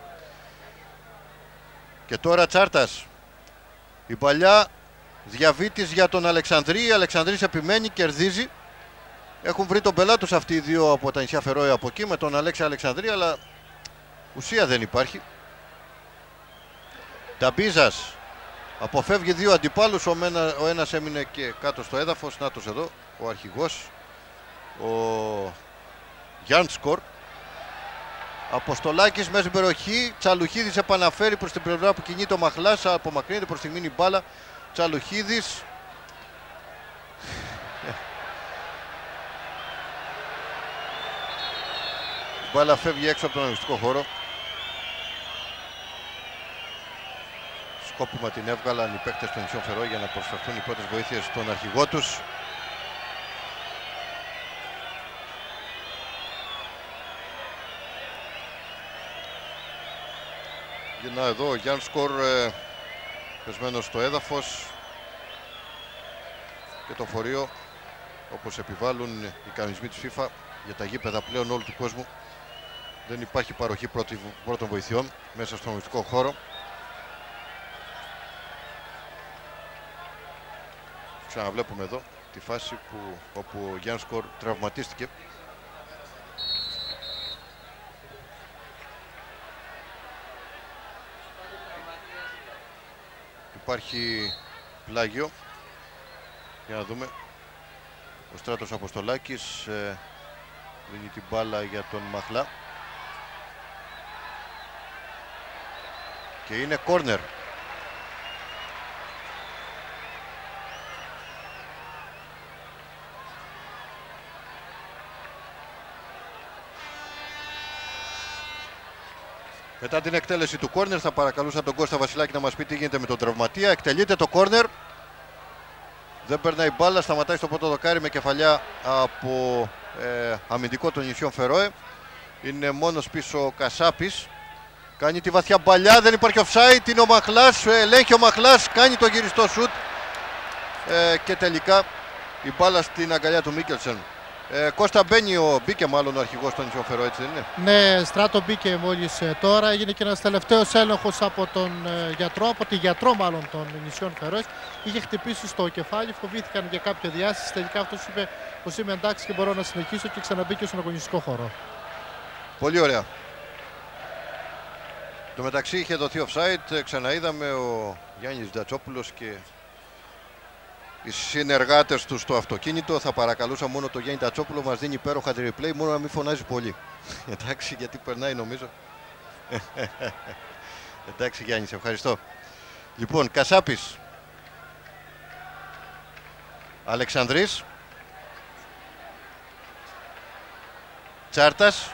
Και τώρα Τσάρτας. Η παλιά διαβήτης για τον Αλεξανδρή. Αλεξανδρής επιμένει, κερδίζει. Έχουν βρει τον πελά τους αυτοί οι δύο από τα νησιά Φερόε από εκεί με τον Αλέξη Αλεξανδρή, αλλά ουσία δεν υπάρχει. Νταμπίζας αποφεύγει δύο αντιπάλους, ο ένας έμεινε και κάτω στο έδαφος. Νάτος εδώ, ο αρχηγός, ο Γιάννσκορ. Αποστολάκης μέσα στην περιοχή, Τσαλουχίδης επαναφέρει προς την πλευρά που κινείται ο Μαχλάς, απομακρύνεται προς τη μήνυ μπάλα. Τσαλουχίδης. Η μπάλα φεύγει έξω από τον αγωνιστικό χώρο. Σκόπιμα την έβγαλαν οι παίκτες των νησιών Φερόε για να προσφερθούν οι πρώτες βοήθειες στον αρχηγό τους. Γυρνά εδώ ο Γιάννσκορ πεσμένος στο έδαφος και το φορείο, όπως επιβάλλουν οι κανονισμοί της FIFA για τα γήπεδα πλέον όλου του κόσμου. Δεν υπάρχει παροχή πρώτων βοηθειών μέσα στον αγωνιστικό χώρο. Ξαναβλέπουμε εδώ τη φάση όπου ο Γιάννσκορ τραυματίστηκε. Υπάρχει πλάγιο. Για να δούμε. Ο Στράτος Αποστολάκης δίνει την μπάλα για τον Μαχλά. Και είναι κόρνερ. Μετά την εκτέλεση του κόρνερ θα παρακαλούσα τον Κώστα Βασιλάκη να μας πει τι γίνεται με τον τραυματία. Εκτελείται το κόρνερ. Δεν περνάει μπάλα, σταματάει στο πρώτο δοκάρι με κεφαλιά από αμυντικό των νησιών Φερόε. Είναι μόνος πίσω ο Κασάπης. Κάνει τη βαθιά μπαλιά, δεν υπάρχει offside, είναι ο Μαχλάς, ελέγχει ο Μαχλάς, κάνει το γυριστό σουτ και τελικά η μπάλα στην αγκαλιά του Μίκελσεν. Κώστα μπήκε μάλλον ο αρχηγός των νησιών Φερόε, έτσι δεν είναι? Ναι, Στράτο μπήκε μόλις τώρα. Έγινε και ένας τελευταίος έλεγχος από τον γιατρό, από τη γιατρό μάλλον των νησιών Φερόε. Είχε χτυπήσει στο κεφάλι, φοβήθηκαν για κάποια διάσταση. Τελικά αυτός είπε πως είμαι εντάξει και μπορώ να συνεχίσω και ξαναμπήκε στον αγωνιστικό χώρο. Πολύ ωραία. Το μεταξύ είχε δοθεί offside, ξαναείδαμε ο Γιάννης Ντατσόπουλος και οι συνεργάτες του στο αυτοκίνητο. Θα παρακαλούσα μόνο το Γιάννη Ντατσόπουλο, μας δίνει υπέροχα τη replay, μόνο να μην φωνάζει πολύ. Εντάξει, γιατί περνάει νομίζω. Εντάξει Γιάννη, σε ευχαριστώ. Λοιπόν, Κασάπης, Αλεξανδρής, Τσάρτας.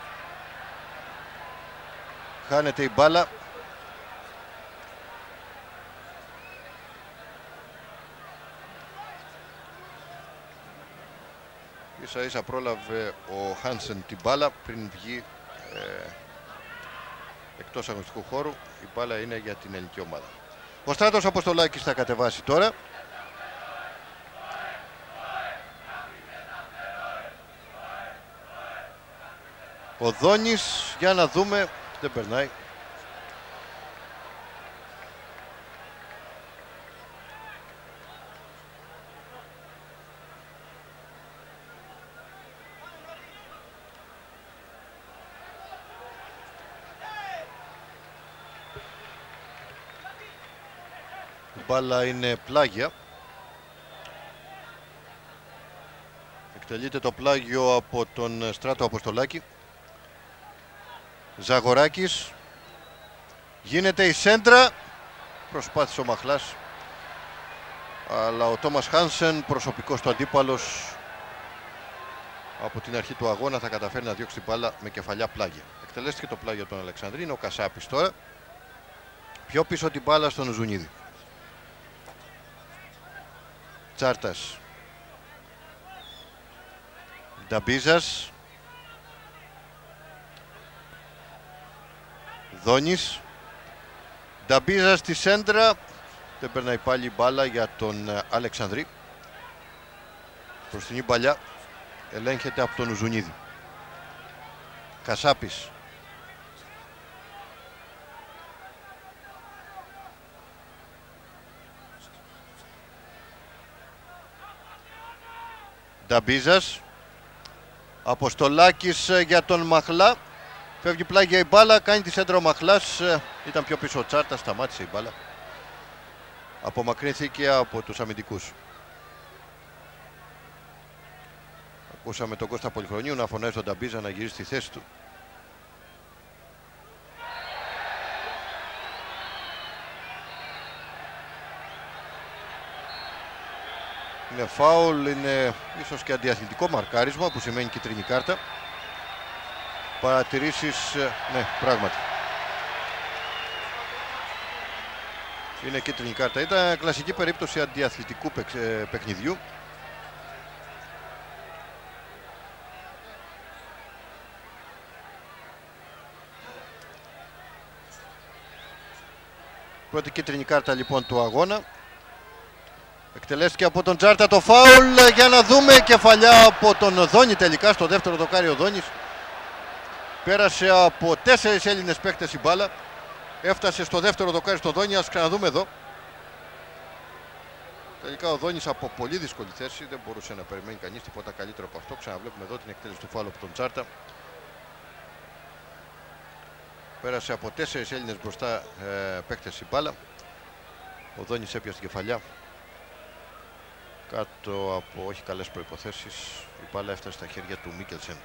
Χάνεται η μπάλα. Ίσα ίσα πρόλαβε ο Χάνσεν την μπάλα πριν βγει εκτός αγωνιστικού χώρου. Η μπάλα είναι για την ελληνική ομάδα. Ο Στράτος Αποστολάκης θα κατεβάσει τώρα. Ο Δόνης, για να δούμε, δεν περνάει. Η μπάλα είναι πλάγια. Εκτελείται το πλάγιο από τον Στράτο Αποστολάκη. Ζαγοράκης. Γίνεται η σέντρα. Προσπάθησε ο Μαχλάς, αλλά ο Τόμας Χάνσεν, προσωπικός του αντίπαλος, από την αρχή του αγώνα θα καταφέρει να διώξει την μπάλα με κεφαλιά πλάγια. Εκτελέστηκε το πλάγιο των Αλεξανδρή. Είναι ο Κασάπης τώρα. Πιο πίσω την μπάλα στον Ζουνίδη. Τσάρτας. Νταμπίζας. Δόνης. Νταμπίζας στη σέντρα. Δεν περνάει πάλι η μπάλα για τον Αλεξανδρή. Προστινή μπαλιά ελέγχεται από τον Ζουνίδη. Κασάπης. Νταμπίζας. Αποστολάκης για τον Μαχλά. Φεύγει πλάγια η μπάλα, κάνει τη σέντρα ο Μαχλάς. Ήταν πιο πίσω ο Τσάρτας, σταμάτησε η μπάλα. Απομακρύνθηκε από τους αμυντικούς. Ακούσαμε τον Κώστα Πολυχρονίου να φωνάζει τον Νταμπίζα να γυρίσει στη θέση του. Είναι φάουλ, είναι ίσως και αντιαθλητικό μαρκάρισμα που σημαίνει κίτρινη κάρτα. Παρατηρήσεις, ναι, πράγματι. Είναι κίτρινη κάρτα. Ήταν κλασική περίπτωση αντιαθλητικού παιχνιδιού. Πρώτη κίτρινη κάρτα λοιπόν του αγώνα. Εκτελέστηκε από τον Τσάρτα το φάουλ. Για να δούμε, κεφαλιά από τον Δόνη τελικά στο δεύτερο δοκάρι. Ο Δόνης πέρασε από 4 Έλληνες παίκτες η μπάλα. Έφτασε στο δεύτερο δοκάρι στο Δόνη. Ας ξαναδούμε εδώ. Τελικά ο Δόνης από πολύ δύσκολη θέση. Δεν μπορούσε να περιμένει κανείς τίποτα καλύτερο από αυτό. Ξαναβλέπουμε εδώ την εκτέλεση του φάουλου από τον Τσάρτα. Πέρασε από 4 Έλληνες μπροστά παίκτες η μπάλα. Ο Δόνης έπιασε την κεφαλιά. Κάτω από όχι καλές προϋποθέσεις. Η μπάλα έφτασε στα χέρια του Μίκελσεν.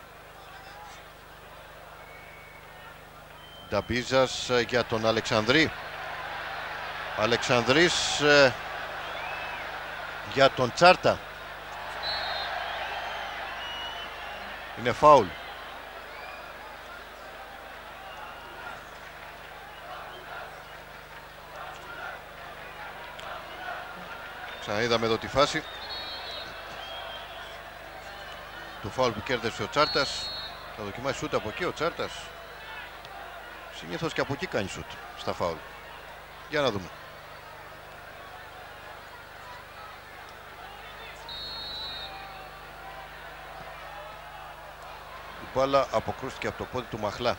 Νταμπίζας για τον Αλεξανδρή. Αλεξανδρής για τον Τσάρτα. Είναι φάουλ. Ξαναείδαμε εδώ τη φάση του φάουλ που κέρδισε ο Τσάρτας. Θα δοκιμάσει σούτ από εκεί ο Τσάρτας. Συνήθως και από εκεί κάνει σούτ στα φάουλ. Για να δούμε. Η μπάλα αποκρούστηκε από το πόδι του Μαχλά.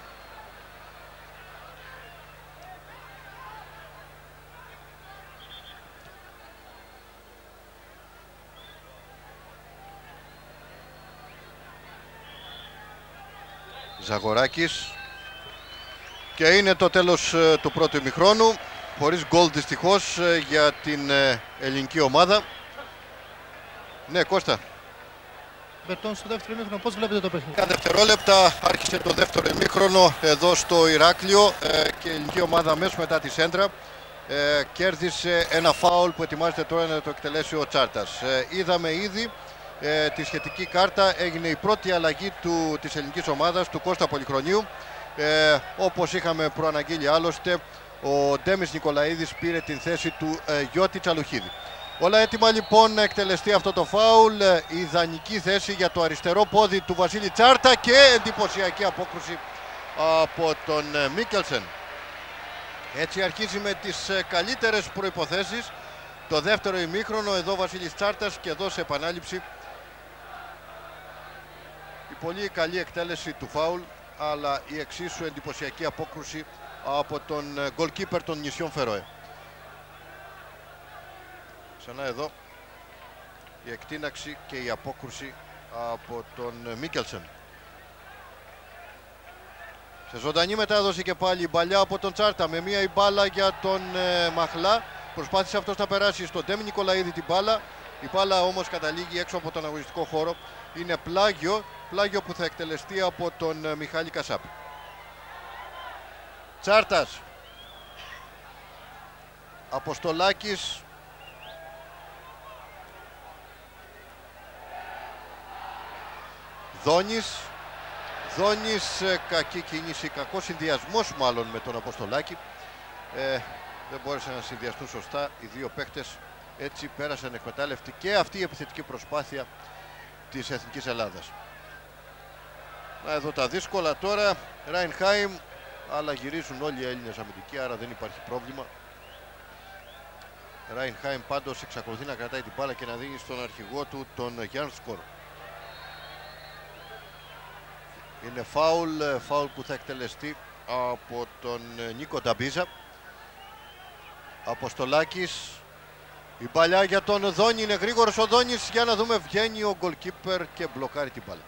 Ζαγοράκης. Και είναι το τέλος του πρώτου ημιχρόνου. Χωρίς γκολ δυστυχώς για την ελληνική ομάδα. Ναι, Κώστα. Μπερτών, στο δεύτερο ημίχρονο, πώς βλέπετε το παιχνίδι? Κάθε δευτερόλεπτα άρχισε το δεύτερο ημίχρονο εδώ στο Ηράκλειο και η ελληνική ομάδα αμέσως μετά τη σέντρα κέρδισε ένα φάουλ που ετοιμάζεται τώρα να το εκτελέσει ο Τσάρτας. Είδαμε ήδη τη σχετική κάρτα. Έγινε η πρώτη αλλαγή της ελληνικής ομάδας, του Κώστα Πολυχρονίου. Όπως είχαμε προαναγγείλει άλλωστε, ο Ντέμις Νικολαίδης πήρε την θέση του Γιώτη Τσαλουχίδη. Όλα έτοιμα λοιπόν να εκτελεστεί αυτό το φάουλ. Η ιδανική θέση για το αριστερό πόδι του Βασίλη Τσάρτα και εντυπωσιακή απόκρουση από τον Μίκελσεν. Έτσι αρχίζει με τις καλύτερες προϋποθέσεις το δεύτερο ημίχρονο. Εδώ Βασίλης Τσάρτας και εδώ σε επανάληψη η πολύ καλή εκτέλεση του φάουλ, αλλά η εξίσου εντυπωσιακή απόκρουση από τον γκολκίπερ των νησιών Φερόε. Ξανά εδώ η εκτείναξη και η απόκρουση από τον Μίκελσεν. Σε ζωντανή μετάδοση και πάλι η μπαλιά από τον Τσάρτα με μία η μπάλα για τον Μαχλά. Προσπάθησε αυτός να περάσει στον Ντέμι Νικολαίδη την μπάλα. Η μπάλα όμως καταλήγει έξω από τον αγωνιστικό χώρο. Είναι πλάγιο που θα εκτελεστεί από τον Μιχάλη Κασάπη. Τσάρτας. Αποστολάκης. Δόνης, κακή κίνηση, κακός συνδυασμός μάλλον με τον Αποστολάκη. Δεν μπόρεσαν να συνδυαστούν σωστά οι δύο παίκτες. Έτσι πέρασαν εκμετάλλευτοι και αυτή η επιθετική προσπάθεια της Εθνικής Ελλάδας. Να εδώ τα δύσκολα τώρα. Ράινχάιμ, αλλά γυρίζουν όλοι οι Έλληνες αμυντικοί, άρα δεν υπάρχει πρόβλημα. Ράινχάιμ πάντως εξακολουθεί να κρατάει την μπάλα και να δίνει στον αρχηγό του τον Γιάνν Σκορ. Είναι φάουλ που θα εκτελεστεί από τον Νίκο Νταμπίζα. Αποστολάκης. Η παλιά για τον Δόνη, είναι γρήγορος ο Δόνης. Για να δούμε, βγαίνει ο γκολκίπερ και μπλοκάρει την μπάλα.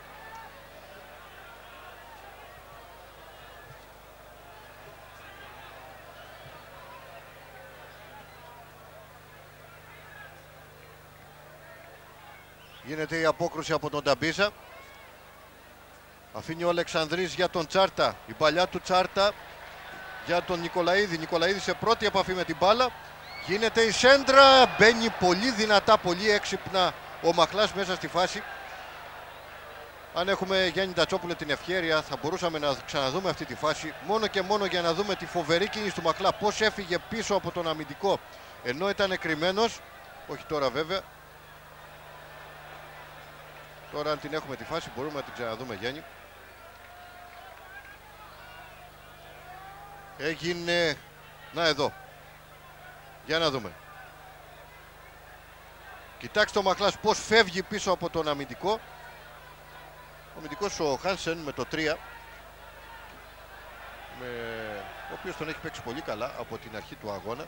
Γίνεται η απόκρουση από τον Νταμπίζα. Αφήνει ο Αλεξανδρής για τον Τσάρτα. Η παλιά του Τσάρτα για τον Νικολαίδη. Νικολαίδη σε πρώτη επαφή με την μπάλα. Γίνεται η σέντρα. Μπαίνει πολύ δυνατά, πολύ έξυπνα ο Μαχλάς μέσα στη φάση. Αν έχουμε Γιάννη Τατσόπουλε την ευχέρεια, θα μπορούσαμε να ξαναδούμε αυτή τη φάση. Μόνο και μόνο για να δούμε τη φοβερή κίνηση του Μαχλά. Πώς έφυγε πίσω από τον αμυντικό ενώ ήταν κρυμμένος. Όχι τώρα βέβαια. Τώρα αν την έχουμε τη φάση μπορούμε να την ξαναδούμε, Γιάννη. Έγινε... Να εδώ. Για να δούμε. Κοιτάξτε ο Μαχλάς πώς φεύγει πίσω από τον αμυντικό. Ο αμυντικός ο Χάνσεν με το 3. Ο οποίος τον έχει παίξει πολύ καλά από την αρχή του αγώνα.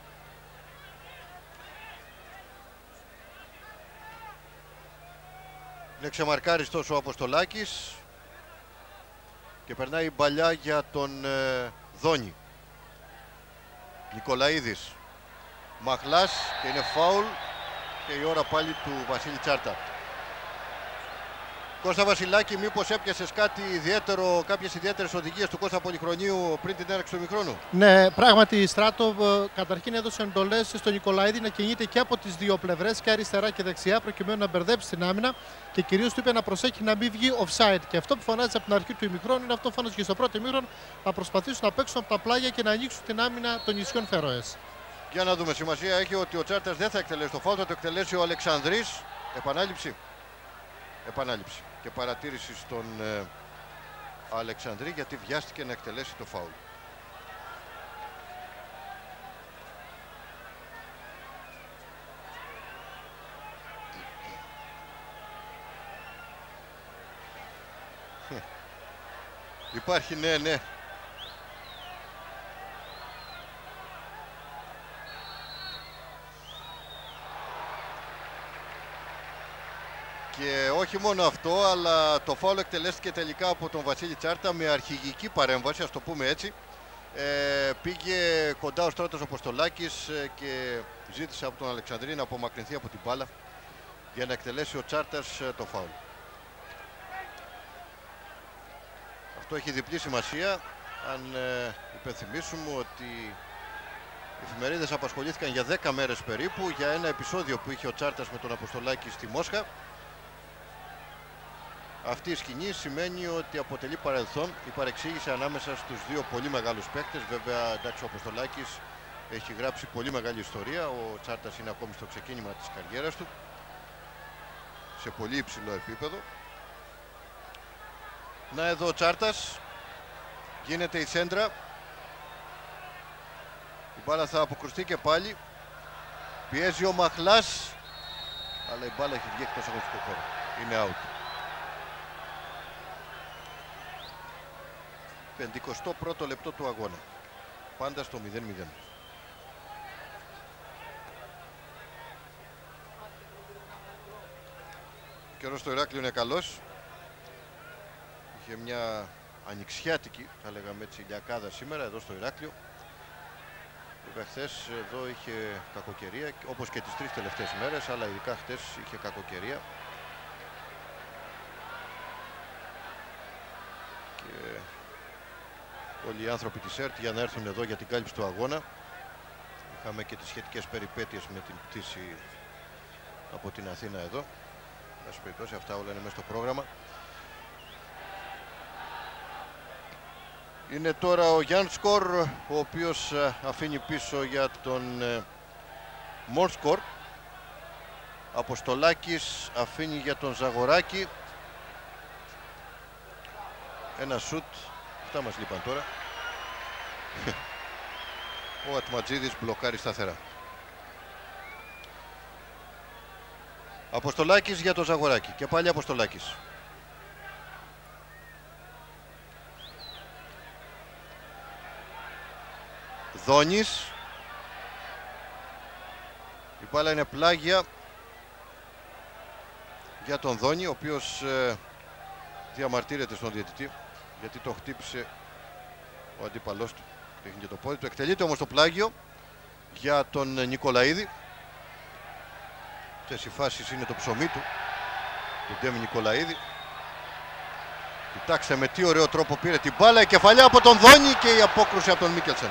Είναι ξεμαρκάριστος ο Αποστολάκης και περνάει η μπαλιά για τον Δόνη. Νικολαίδης. Μαχλάς και είναι φάουλ και η ώρα πάλι του Βασίλη Τσάρτα. Κώστα Βασιλάκη, μήπως έπιασες κάτι ιδιαίτερο, κάποιες ιδιαίτερες οδηγίες του Κώστα Πολυχρονίου πριν την έναρξη του ημιχρόνου? Ναι, πράγματι Στράτο καταρχήν έδωσε εντολές στον Νικολαίδη να κινείται και από τις δύο πλευρές, και αριστερά και δεξιά, προκειμένου να μπερδέψει την άμυνα και κυρίως του είπε να προσέχει να μην βγει offside. Και αυτό που φωνάζει από την αρχή του ημιχρόνου είναι αυτό που φώναζε και στο πρώτο ημίχρονο, να προσπαθήσουν να παίξουν από τα πλάγια και να ανοίξουν την άμυνα των νησιών Φερόες. Για να δούμε. Σημασία έχει ότι ο Τσάρτας δεν θα εκτελέσει το φάουλ, θα το εκτελέσει ο Αλεξανδρής. Επανάληψη. Επανάληψη. Και παρατήρηση στον Αλεξανδρή γιατί βιάστηκε να εκτελέσει το φάουλ. Υπάρχει, ναι. Και όχι μόνο αυτό, αλλά το φάουλ εκτελέστηκε τελικά από τον Βασίλη Τσάρτα με αρχηγική παρέμβαση, ας το πούμε έτσι. Πήγε κοντά ο Στράτος Αποστολάκης και ζήτησε από τον Αλεξανδρή να απομακρυνθεί από την μπάλα για να εκτελέσει ο Τσάρτας το φάουλ. Αυτό έχει διπλή σημασία. Αν υπενθυμίσουμε ότι οι εφημερίδες απασχολήθηκαν για 10 μέρες περίπου για ένα επεισόδιο που είχε ο Τσάρτας με τον Αποστολάκη στη Μόσχα. Αυτή η σκηνή σημαίνει ότι αποτελεί παρελθόν η παρεξήγηση ανάμεσα στους δύο πολύ μεγάλους παίκτες. Βέβαια, εντάξει, ο Αποστολάκης έχει γράψει πολύ μεγάλη ιστορία. Ο Τσάρτας είναι ακόμη στο ξεκίνημα της καριέρας του, σε πολύ υψηλό επίπεδο. Να εδώ ο Τσάρτας, γίνεται η σέντρα. Η μπάλα θα αποκρουστεί και πάλι. Πιέζει ο Μαχλάς, αλλά η μπάλα έχει βγει εκτός αγωνιστικού χώρου. Είναι out. 51ο λεπτό του αγώνα. Πάντα στο 0-0. Ο καιρός στο Ηράκλειο είναι καλός. Είχε μια ανοιξιάτικη, θα λέγαμε έτσι, ηλιακάδα σήμερα εδώ στο Ηράκλειο. Βέβαια χθες εδώ είχε κακοκαιρία, όπως και τις 3 τελευταίες μέρες, αλλά ειδικά χθες είχε κακοκαιρία. Και όλοι οι άνθρωποι της ΕΡΤ για να έρθουν εδώ για την κάλυψη του αγώνα. Είχαμε και τις σχετικές περιπέτειες με την πτήση από την Αθήνα εδώ. Βάση περιπτώσει, αυτά όλα είναι μέσα στο πρόγραμμα. Είναι τώρα ο Γιάνν Σκορ, ο οποίος αφήνει πίσω για τον Μόρσκορ. Αποστολάκης αφήνει για τον Ζαγοράκη. Ένα σουτ. Αυτά μας λείπαν τώρα. Ο Ατματζίδης μπλοκάρει σταθερά. Αποστολάκης για τον Ζαγοράκη. Και πάλι Αποστολάκης. Δόνης. Η μπάλα είναι πλάγια για τον Δόνη, ο οποίος διαμαρτύρεται στον διαιτητή γιατί το χτύπησε ο αντίπαλός του. Τέχνει και το πόδι του. Εκτελείται όμως το πλάγιο για τον Νικολαίδη. Αυτές οι φάσεις είναι το ψωμί του, τον Ντέμι Νικολαίδη. Κοιτάξτε με τι ωραίο τρόπο πήρε την μπάλα, η κεφαλιά από τον Δόνη και η απόκρουση από τον Μίκελσεν.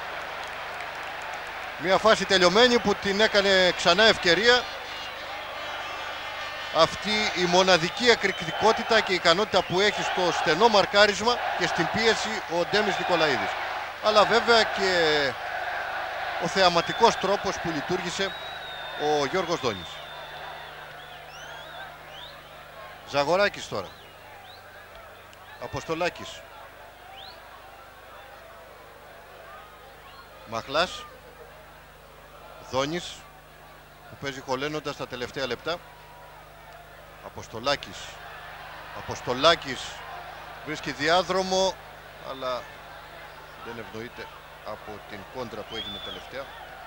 Μια φάση τελειωμένη που την έκανε ξανά ευκαιρία. Αυτή η μοναδική εκρηκτικότητα και η ικανότητα που έχει στο στενό μαρκάρισμα και στην πίεση ο Ντέμις Νικολαίδης. Αλλά βέβαια και ο θεαματικός τρόπος που λειτουργήσε ο Γιώργος Δόνης. Ζαγοράκης τώρα. Αποστολάκης. Μαχλάς. Δόνης που παίζει χωλένοντας τα τελευταία λεπτά. Αποστολάκης. Αποστολάκης βρίσκει διάδρομο, αλλά δεν ευνοείται από την κόντρα που έγινε τελευταία.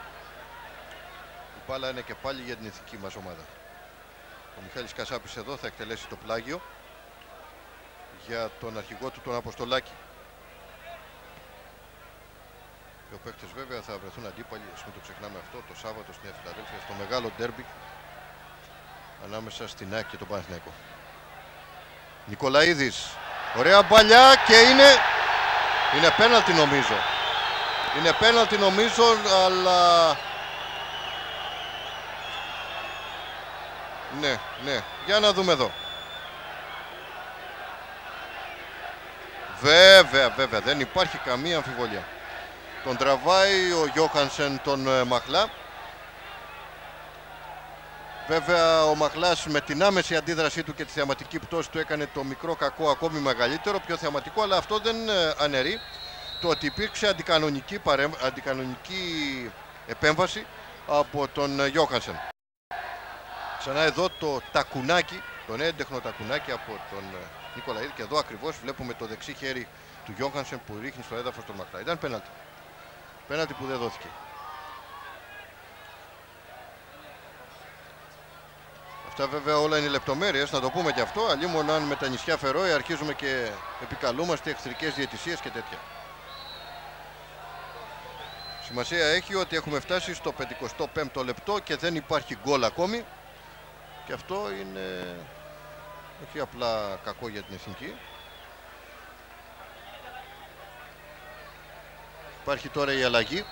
Η μπάλα είναι και πάλι για την ηθική μας ομάδα. Ο Μιχάλης Κασάπης εδώ θα εκτελέσει το πλάγιο για τον αρχηγό του, τον Αποστολάκη. Οι παίκτες βέβαια θα βρεθούν αντίπαλοι, μην το ξεχνάμε αυτό, το Σάββατο στη Νέα Φιλαδέλφια, στο μεγάλο ντέρμπι ανάμεσα στην ΑΕΚ και τον Παναθηναϊκό. Νικολαίδης, ωραία μπαλιά και είναι πέναλτι νομίζω. Είναι πέναλτι νομίζω, αλλά ναι, για να δούμε εδώ. Βέβαια, δεν υπάρχει καμία αμφιβολία. Τον τραβάει ο Γιόχανσεν τον Μαχλά. Βέβαια ο Μαχλάς με την άμεση αντίδρασή του και τη θεαματική πτώση του έκανε το μικρό κακό ακόμη μεγαλύτερο, πιο θεαματικό, αλλά αυτό δεν αναιρεί το ότι υπήρξε αντικανονική επέμβαση από τον Γιόχανσεν. Ξανά εδώ το τακουνάκι, το έντεχνο τακουνάκι από τον Νικολαίδη, και εδώ ακριβώς βλέπουμε το δεξί χέρι του Γιόχανσεν που ρίχνει στο έδαφος τον Μαχλά. Ήταν πέναλτι. Πέναλτι που δεν δόθηκε. Αυτά βέβαια όλα είναι λεπτομέρειες, να το πούμε και αυτό. Αλλήμον αν με τα νησιά Φερόε αρχίζουμε και επικαλούμαστε εχθρικές διαιτησίες και τέτοια. Σημασία έχει ότι έχουμε φτάσει στο 55ο λεπτό και δεν υπάρχει γκολ ακόμη. Και αυτό είναι όχι απλά κακό για την εθνική. Υπάρχει τώρα η αλλαγή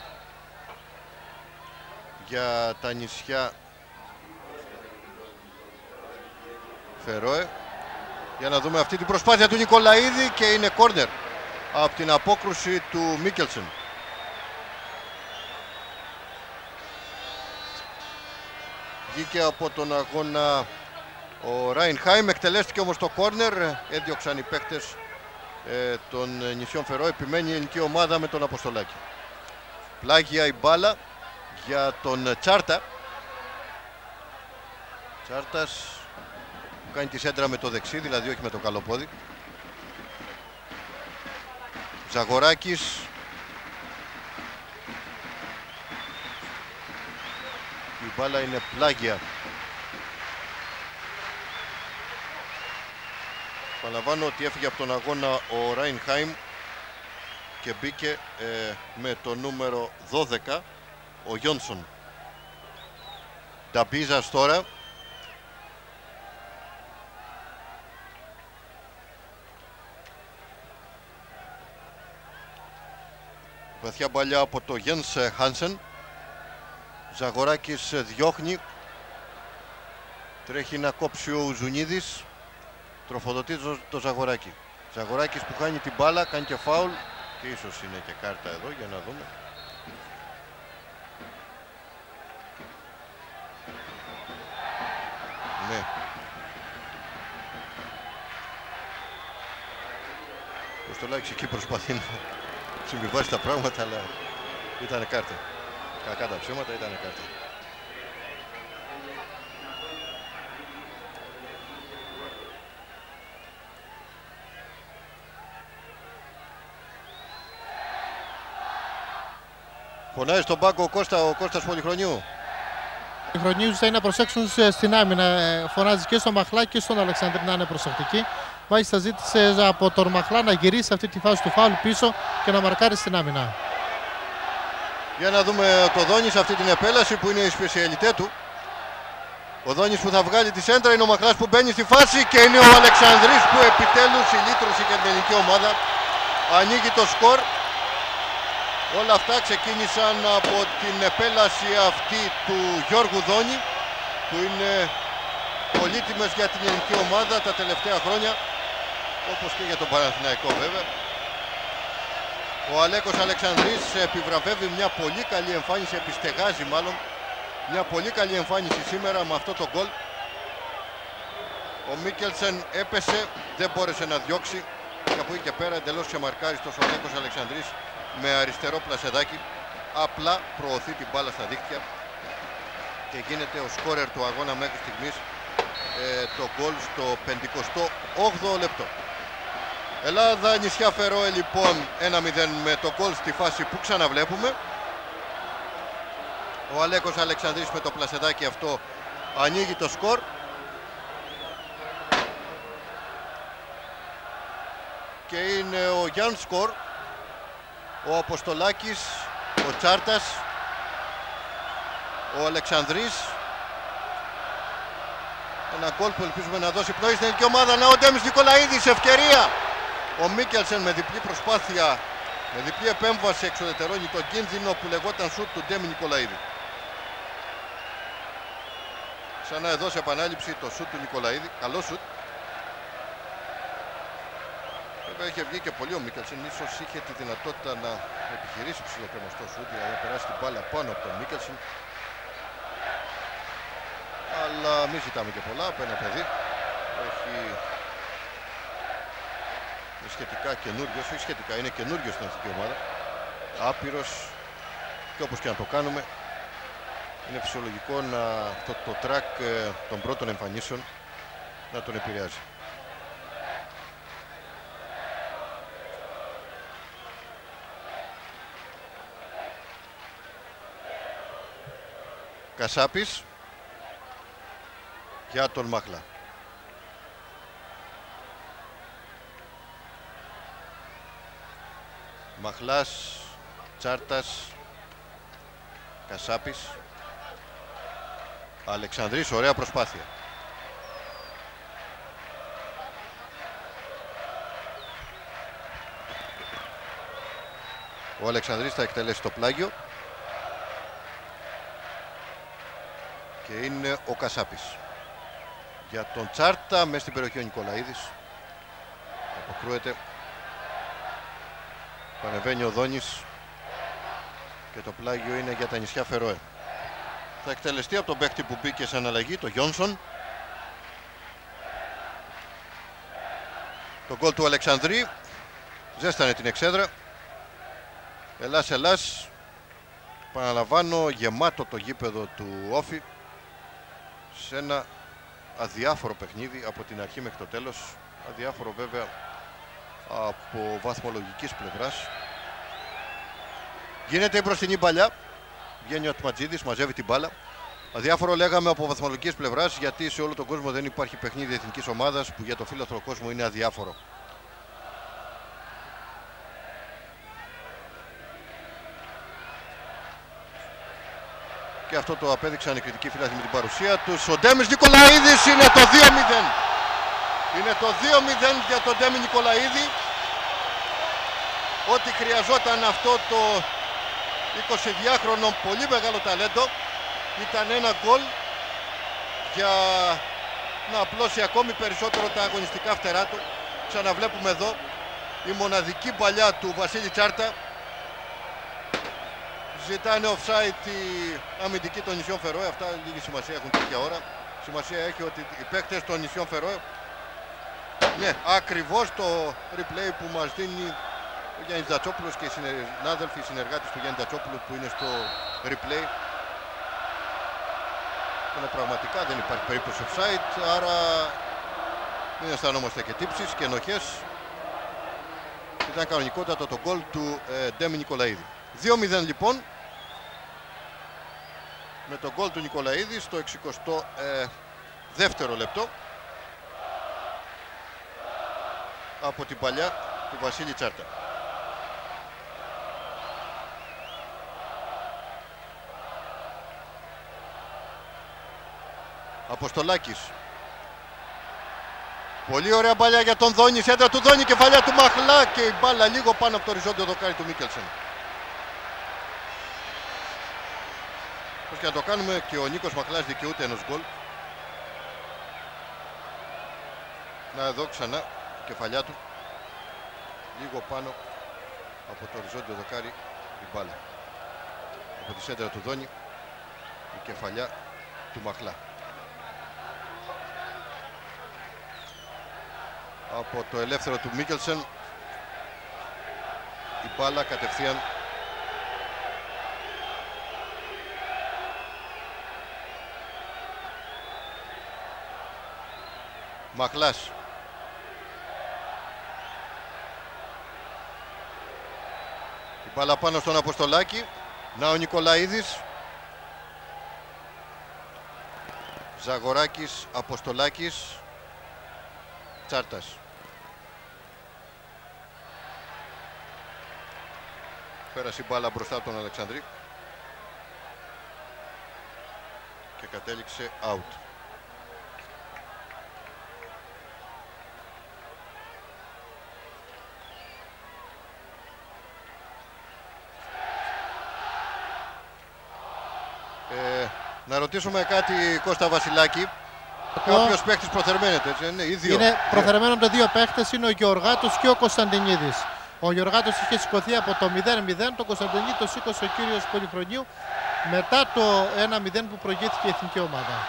για τα νησιά Φερόε. Για να δούμε αυτή την προσπάθεια του Νικολαίδη και είναι κόρνερ από την απόκρουση του Μίκελσεν. Βγήκε από τον αγώνα ο Ράινχάιμ, εκτελέστηκε όμως το κόρνερ, έδιωξαν οι παίκτες των νησιών Φερόε, επιμένει η ελληνική ομάδα με τον Αποστολάκη. Πλάγια η μπάλα για τον Τσάρτα. Τσάρτας που κάνει τη σέντρα με το δεξί, δηλαδή όχι με το καλό πόδι. Ζαγοράκης. Η μπάλα είναι πλάγια. Παραλαμβάνω ότι έφυγε από τον αγώνα ο Ράινχάιμ και μπήκε με το νούμερο 12 ο Γιόνσον. Νταμπίζας τώρα. Βαθιά παλιά από το Γιένς Χάνσεν. Ζαγοράκης διώχνει. Τρέχει να κόψει ο Ουζουνίδης. Τροφοδοτεί το Ζαγοράκη. Ζαγοράκης που χάνει την μπάλα, κάνει και φάουλ. Και ίσως είναι και κάρτα εδώ, για να δούμε. Ναι. Ο Στολάκης εκεί προσπαθεί να συμβιβάσει τα πράγματα, αλλά ήταν κάρτα. Κακά τα ψέματα, ήταν κάρτα. Φωνάζει στον πάγκο ο Κώστας Πολυχρονιού. Οι Πολυχρονιού θα είναι να προσέξουν στην άμυνα. Φωνάζει και στον Μαχλά και στον Αλεξανδρή να είναι προσεκτικοί. Μάλιστα ζήτησε από τον Μαχλά να γυρίσει αυτή τη φάση του φάουλ πίσω και να μαρκάρει στην άμυνα. Για να δούμε το Δόνη σε αυτή την επέλαση που είναι η σπεσιαλιτέ του. Ο Δόνης που θα βγάλει τη σέντρα, είναι ο Μαχλάς που μπαίνει στη φάση και είναι ο Αλεξανδρής που επιτέλους η λύτρωση για την ελληνική ομάδα ανοίγει το σκορ. Όλα αυτά ξεκίνησαν από την επέλαση αυτή του Γιώργου Δόνη, που είναι πολύτιμες για την ελληνική ομάδα τα τελευταία χρόνια, όπως και για τον Παναθηναϊκό βέβαια. Ο Αλέκος Αλεξανδρής επιβραβεύει μια πολύ καλή εμφάνιση, επιστεγάζει μάλλον μια πολύ καλή εμφάνιση σήμερα με αυτό το γκολ. Ο Μίκελσεν έπεσε, δεν μπόρεσε να διώξει και από εκεί και πέρα εντελώς ξεμαρκάριστος ο Αλέκος Αλεξανδρής με αριστερό πλασεδάκι. Απλά προωθεί την μπάλα στα δίχτυα και γίνεται ο σκόρερ του αγώνα μέχρι στιγμής, το γκολ στο 58ο λεπτό. Ελλάδα νησιά Φερόε λοιπόν 1-0 με το γκολ στη φάση που ξαναβλέπουμε. Ο Αλέκος Αλεξανδρής με το πλασεδάκι αυτό ανοίγει το σκορ. Και είναι ο Γιάνν Σκορ, ο Αποστολάκης, ο Τσάρτας, ο Αλεξανδρής. Ένα γκολ που ελπίζουμε να δώσει πνοή στην ελληνική ομάδα. Να ο Ντέμις Νικολαίδης, ευκαιρία. Ο Μίκελσεν με διπλή προσπάθεια, με διπλή επέμβαση εξουδετερώνει τον κίνδυνο που λεγόταν σουτ του Ντέμι Νικολαίδη. Ξανά εδώ σε επανάληψη το σουτ του Νικολαίδη, καλό σουτ. Βέβαια είχε βγει και πολύ ο Μίκελσεν, ίσως είχε τη δυνατότητα να επιχειρήσει ψηλοκρεμαστό σούτ, δηλαδή να περάσει την μπάλα πάνω από τον Μίκελσεν. Αλλά μην ζητάμε και πολλά από ένα παιδί. Έχει... είναι σχετικά καινούριος, όχι σχετικά, είναι καινούριος στην εθνική ομάδα. Άπειρος, και όπως και να το κάνουμε, είναι φυσιολογικό να το track των πρώτων εμφανίσεων να τον επηρεάζει. Κασάπης για τον Μαχλά. Μαχλάς, Τσάρτας, Κασάπης, Αλεξανδρής, ωραία προσπάθεια. Ο Αλεξανδρής θα εκτελέσει το πλάγιο και είναι ο Κασάπης. Για τον Τσάρτα μέσα στην περιοχή ο Νικολαίδης. Αποκρούεται. Πανεβαίνει ο Δόνης και το πλάγιο είναι για τα νησιά Φερόε. Θα εκτελεστεί από τον παίκτη που μπήκε σε αναλλαγή, το Γιόνσον. Το γκολ του Αλεξανδρή ζέστανε την εξέδρα. Ελλάς, Ελλάς. Παραλαμβάνω, γεμάτο το γήπεδο του Όφη σε ένα αδιάφορο παιχνίδι από την αρχή μέχρι το τέλος. Αδιάφορο βέβαια από βαθμολογικής πλευράς. Γίνεται η μπροστινή παλιά. Βγαίνει ο Ατματζίδης, μαζεύει την μπάλα. Αδιάφορο λέγαμε από βαθμολογικής πλευράς, γιατί σε όλο τον κόσμο δεν υπάρχει παιχνίδι εθνικής ομάδας που για το φίλαθρο κόσμο είναι αδιάφορο. Και αυτό το απέδειξαν οι κριτικοί φίλαθλοι με την παρουσία τους. Ο Ντέμις Νικολαίδης, είναι το 2-0. Είναι το 2-0 για τον Ντέμι Νικολαίδη. Ό,τι χρειαζόταν αυτό το 22χρονο πολύ μεγάλο ταλέντο ήταν ένα γκολ για να απλώσει ακόμη περισσότερο τα αγωνιστικά φτερά του. Ξαναβλέπουμε εδώ η μοναδική παλιά του Βασίλη Τσάρτα. Ζητάνε offside οι αμυντικοί των νησιών Φερόε. Αυτά λίγη σημασία έχουν τέτοια ώρα. Σημασία έχει ότι οι παίκτες των νησιών Φερόε, ναι, ακριβώς το replay που μας δίνει ο Γιάννης Ντατσόπουλος και οι συνάδελφοι, οι συνεργάτες του Γιάννη Ντατσόπουλου που είναι στο replay. Είναι πραγματικά δεν υπάρχει περίπτωση offside, άρα μην αισθανόμαστε και τύψεις και ενοχές. Ήταν κανονικότατο το γκολ του Ντέμι Νικολαίδη. 2-0 λοιπόν, με το γκολ του Νικολαίδη στο 62ο λεπτό από την παλιά του Βασίλη Τσάρτα. Αποστολάκης. Πολύ ωραία μπάλια για τον Δόνη, σέντρα του Δόνη, κεφαλιά του Μαχλά και η μπάλα λίγο πάνω από το οριζόντιο δοκάρι του Μίκελσεν. Πώς και να το κάνουμε, και ο Νίκος Μαχλάς δικαιούται ενός γκολ. Να εδώ ξανά η κεφαλιά του, λίγο πάνω από το οριζόντιο δοκάρι η μπάλα. Από τη σέντρα του Δόνη η κεφαλιά του Μαχλά. Από το ελεύθερο του Μίκελσεν η μπάλα κατευθείαν Μαχλάς. Η μπάλα πάνω στον Αποστολάκη. Να ο Νικολαίδης. Ζαγοράκης, Αποστολάκης, Τσάρτας. Πέρασε η μπάλα μπροστά από τον Αλεξανδρή και κατέληξε out. Να ρωτήσουμε κάτι, Κώστα Βασιλάκη. Κάποιος παίκτης προθερμαίνεται, έτσι είναι, ή δύο. Είναι προθερμένο το δύο παίχτες, είναι ο Γεωργάτος και ο Κωνσταντινίδης. Ο Γεωργάτος είχε σηκωθεί από το 0-0, το Κωνσταντινίδη το σήκωσε ο κύριος Πολυχρονίου μετά το 1-0 που προηγήθηκε η εθνική ομάδα.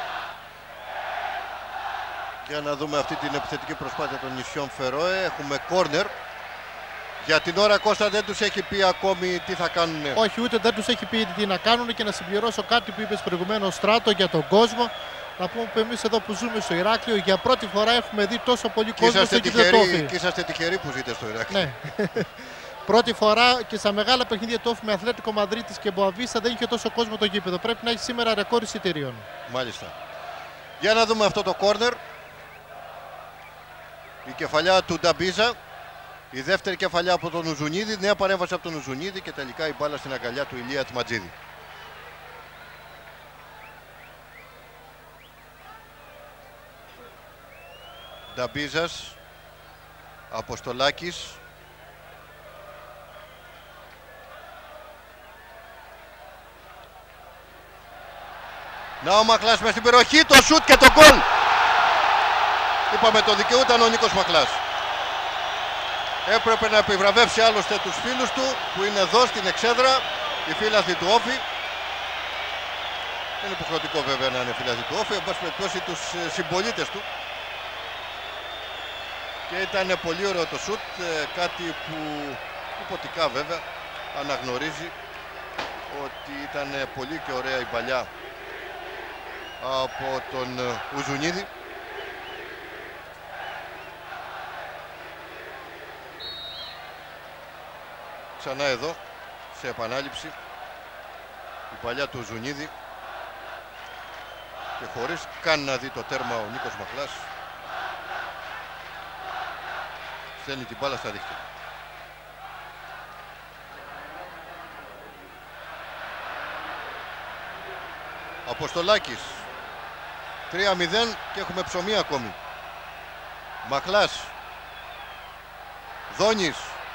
Για να δούμε αυτή την επιθετική προσπάθεια των νησιών Φερόε. Έχουμε κόρνερ. Για την ώρα, Κώστα, δεν τους έχει πει ακόμη τι θα κάνουν. Όχι, ούτε δεν τους έχει πει τι να κάνουν. Και να συμπληρώσω κάτι που είπες προηγουμένως, Στράτο, για τον κόσμο. Να πούμε που εμείς εδώ που ζούμε στο Ηράκλειο για πρώτη φορά έχουμε δει τόσο πολύ κόσμο στο Κιβδετόφι. Και είσαστε τυχεροί που ζείτε στο Ηράκλειο. Ναι. Πρώτη φορά και στα μεγάλα παιχνίδια του Όφη με Αθλέτικο Μαδρίτης και Μποαβίστα δεν είχε τόσο κόσμο το γήπεδο. Πρέπει να έχει σήμερα ρεκόρ εισιτηρίων. Μάλιστα. Για να δούμε αυτό το κόρνερ. Η κεφαλιά του Νταμπίζα. Η δεύτερη κεφαλιά από τον Ουζουνίδη. Νέα παρέμβαση από τον Ουζουνίδη και τελικά η μπάλα στην αγκαλιά του Ηλία Τματζίδη. Νταμπίζας, Αποστολάκης. Να ο Μαχλάς μες στην περιοχή, το σουτ και το γκολ. Είπαμε το δικαιούταν ο Νίκος Μαχλάς. Έπρεπε να επιβραβεύσει άλλωστε τους φίλους του που είναι εδώ στην εξέδρα, οι φίλαθλοι του Όφη. Δεν είναι υποχρεωτικό βέβαια να είναι φίλαθλοι του Όφη, εν πάση περιπτώσει τους συμπολίτες του. Και ήταν πολύ ωραίο το σουτ, κάτι που υποτικά βέβαια αναγνωρίζει ότι ήταν πολύ και ωραία η παλιά από τον Ουζουνίδη. Ξανά εδώ, σε επανάληψη, η παλιά του Ουζουνίδη και χωρίς καν να δει το τέρμα ο Νίκος Μαχλάς στέλνει την μπάλα στα δίχτυα. Αποστολάκης 3-0 και έχουμε ψωμί ακόμη. Μαχλάς, Δόνης.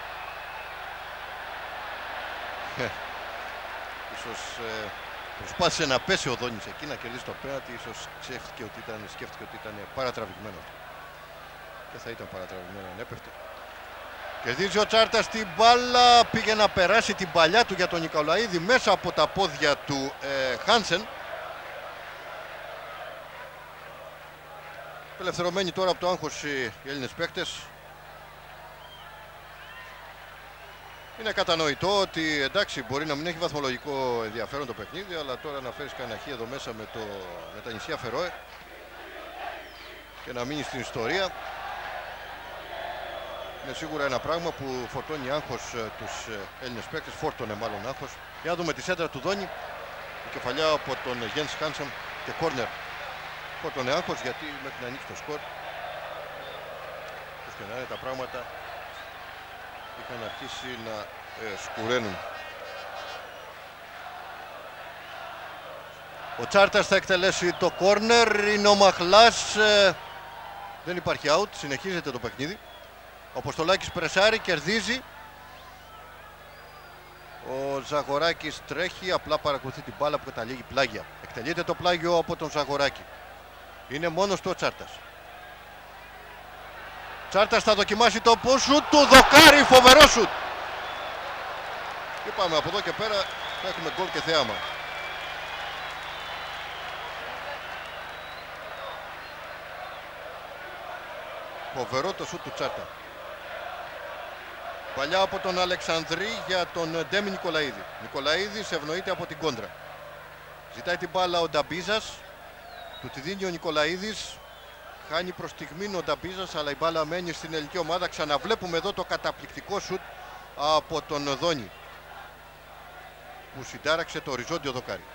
Ίσως προσπάθησε να πέσει ο Δόνης εκεί να κερδίσει το πέναλτι. Ίσως σκέφτηκε ότι ήταν παρατραβηγμένο και θα ήταν παρατραβηγμένο αν έπεφτε. Κερδίζει ο Τσάρτας την μπάλα, πήγε να περάσει την παλιά του για τον Νικολαίδη μέσα από τα πόδια του Χάνσεν. Ελευθερωμένοι τώρα από το άγχος οι Έλληνες παίκτες. Είναι κατανοητό ότι εντάξει μπορεί να μην έχει βαθμολογικό ενδιαφέρον το παιχνίδι, αλλά τώρα να φέρεις κανένα χ εδώ μέσα με τα νησιά Φερόε και να μείνει στην ιστορία είναι σίγουρα ένα πράγμα που φορτώνει άγχος τους Έλληνες παίκτες, φόρτωνε μάλλον άγχος. Για να δούμε τη σέντρα του Δόνη, η κεφαλιά από τον Γιένς Χάνσεν και κόρνερ. Φόρτωνε άγχος γιατί μέχρι να ανοίξει το σκορ, πώς και να είναι τα πράγματα, είχαν αρχίσει να σκουραίνουν. Ο Τσάρτας θα εκτελέσει το κόρνερ, είναι ο Μαχλάς, δεν υπάρχει out, συνεχίζεται το παιχνίδι. Ο Αποστολάκης πρεσάρει, κερδίζει. Ο Ζαγοράκης τρέχει, απλά παρακολουθεί την μπάλα που καταλήγει πλάγια. Εκτελείται το πλάγιο από τον Ζαγοράκη. Είναι μόνος του ο Τσάρτας. Τσάρτας θα δοκιμάσει το σουτ του, δοκάρι, φοβερό σουτ. Είπαμε από εδώ και πέρα θα έχουμε γκολ και θέαμα. Φοβερό το σουτ του Τσάρτα. Παλιά από τον Αλεξανδρή για τον Ντέμι Νικολαίδη. Νικολαίδης ευνοείται από την κόντρα. Ζητάει την μπάλα ο Νταμπίζας. Του τη δίνει ο Νικολαίδης. Χάνει προς στιγμήν ο Νταμπίζας, αλλά η μπάλα μένει στην ελληνική ομάδα. Ξαναβλέπουμε εδώ το καταπληκτικό σουτ από τον Δόνη, που συντάραξε το οριζόντιο δοκάρι.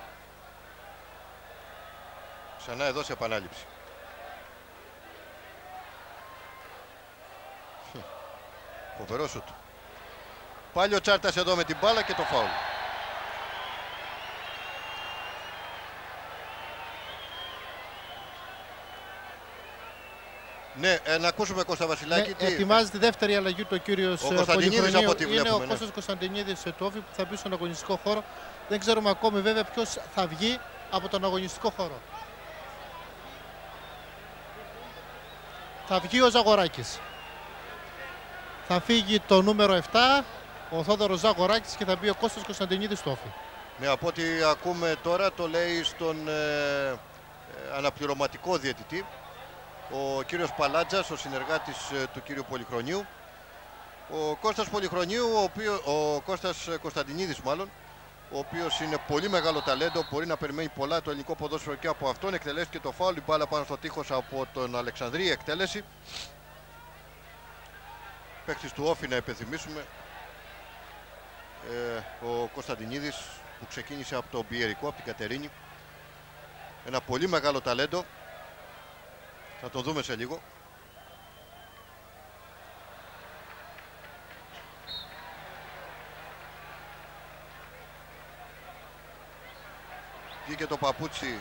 Ξανά εδώ σε επανάληψη. Φοβερό σουτ. Πάλι ο Τσάρτας εδώ με την μπάλα και το φάουλ. Ναι, να ακούσουμε Κώστα Βασιλάκη. Ναι, ετοιμάζει τη δεύτερη αλλαγή του ο κύριος Πολυχρονίου. Είναι ο Κώστας Κωνσταντινίδης του Όφη που θα μπει στον αγωνιστικό χώρο. Δεν ξέρουμε ακόμη βέβαια ποιος θα βγει από τον αγωνιστικό χώρο. θα βγει ο Ζαγοράκης. Θα φύγει το νούμερο 7, ο Θόδωρος Ζαγοράκης, και θα μπει ο Κώστας Κωνσταντινίδης στο όφι. Ναι, από ό,τι ακούμε τώρα το λέει στον αναπληρωματικό διαιτητή, ο κύριος Παλάτζας, ο συνεργάτης του κύριου Πολυχρονίου. Ο Κώστας Πολυχρονίου, ο Κώστας Κωνσταντινίδης μάλλον, ο οποίος είναι πολύ μεγάλο ταλέντο, μπορεί να περιμένει πολλά το ελληνικό ποδόσφαιρο και από αυτόν. Εκτελέστηκε το φάουλ, η μπάλα πάνω στο τείχος από τον Αλεξανδρή, εκτέλεση. Παίκτης του όφι, να υπενθυμίσουμε, ο Κωνσταντινίδης, που ξεκίνησε από τον Πιερικό, από την Κατερίνη. Ένα πολύ μεγάλο ταλέντο. Θα το δούμε σε λίγο. Βγήκε το παπούτσι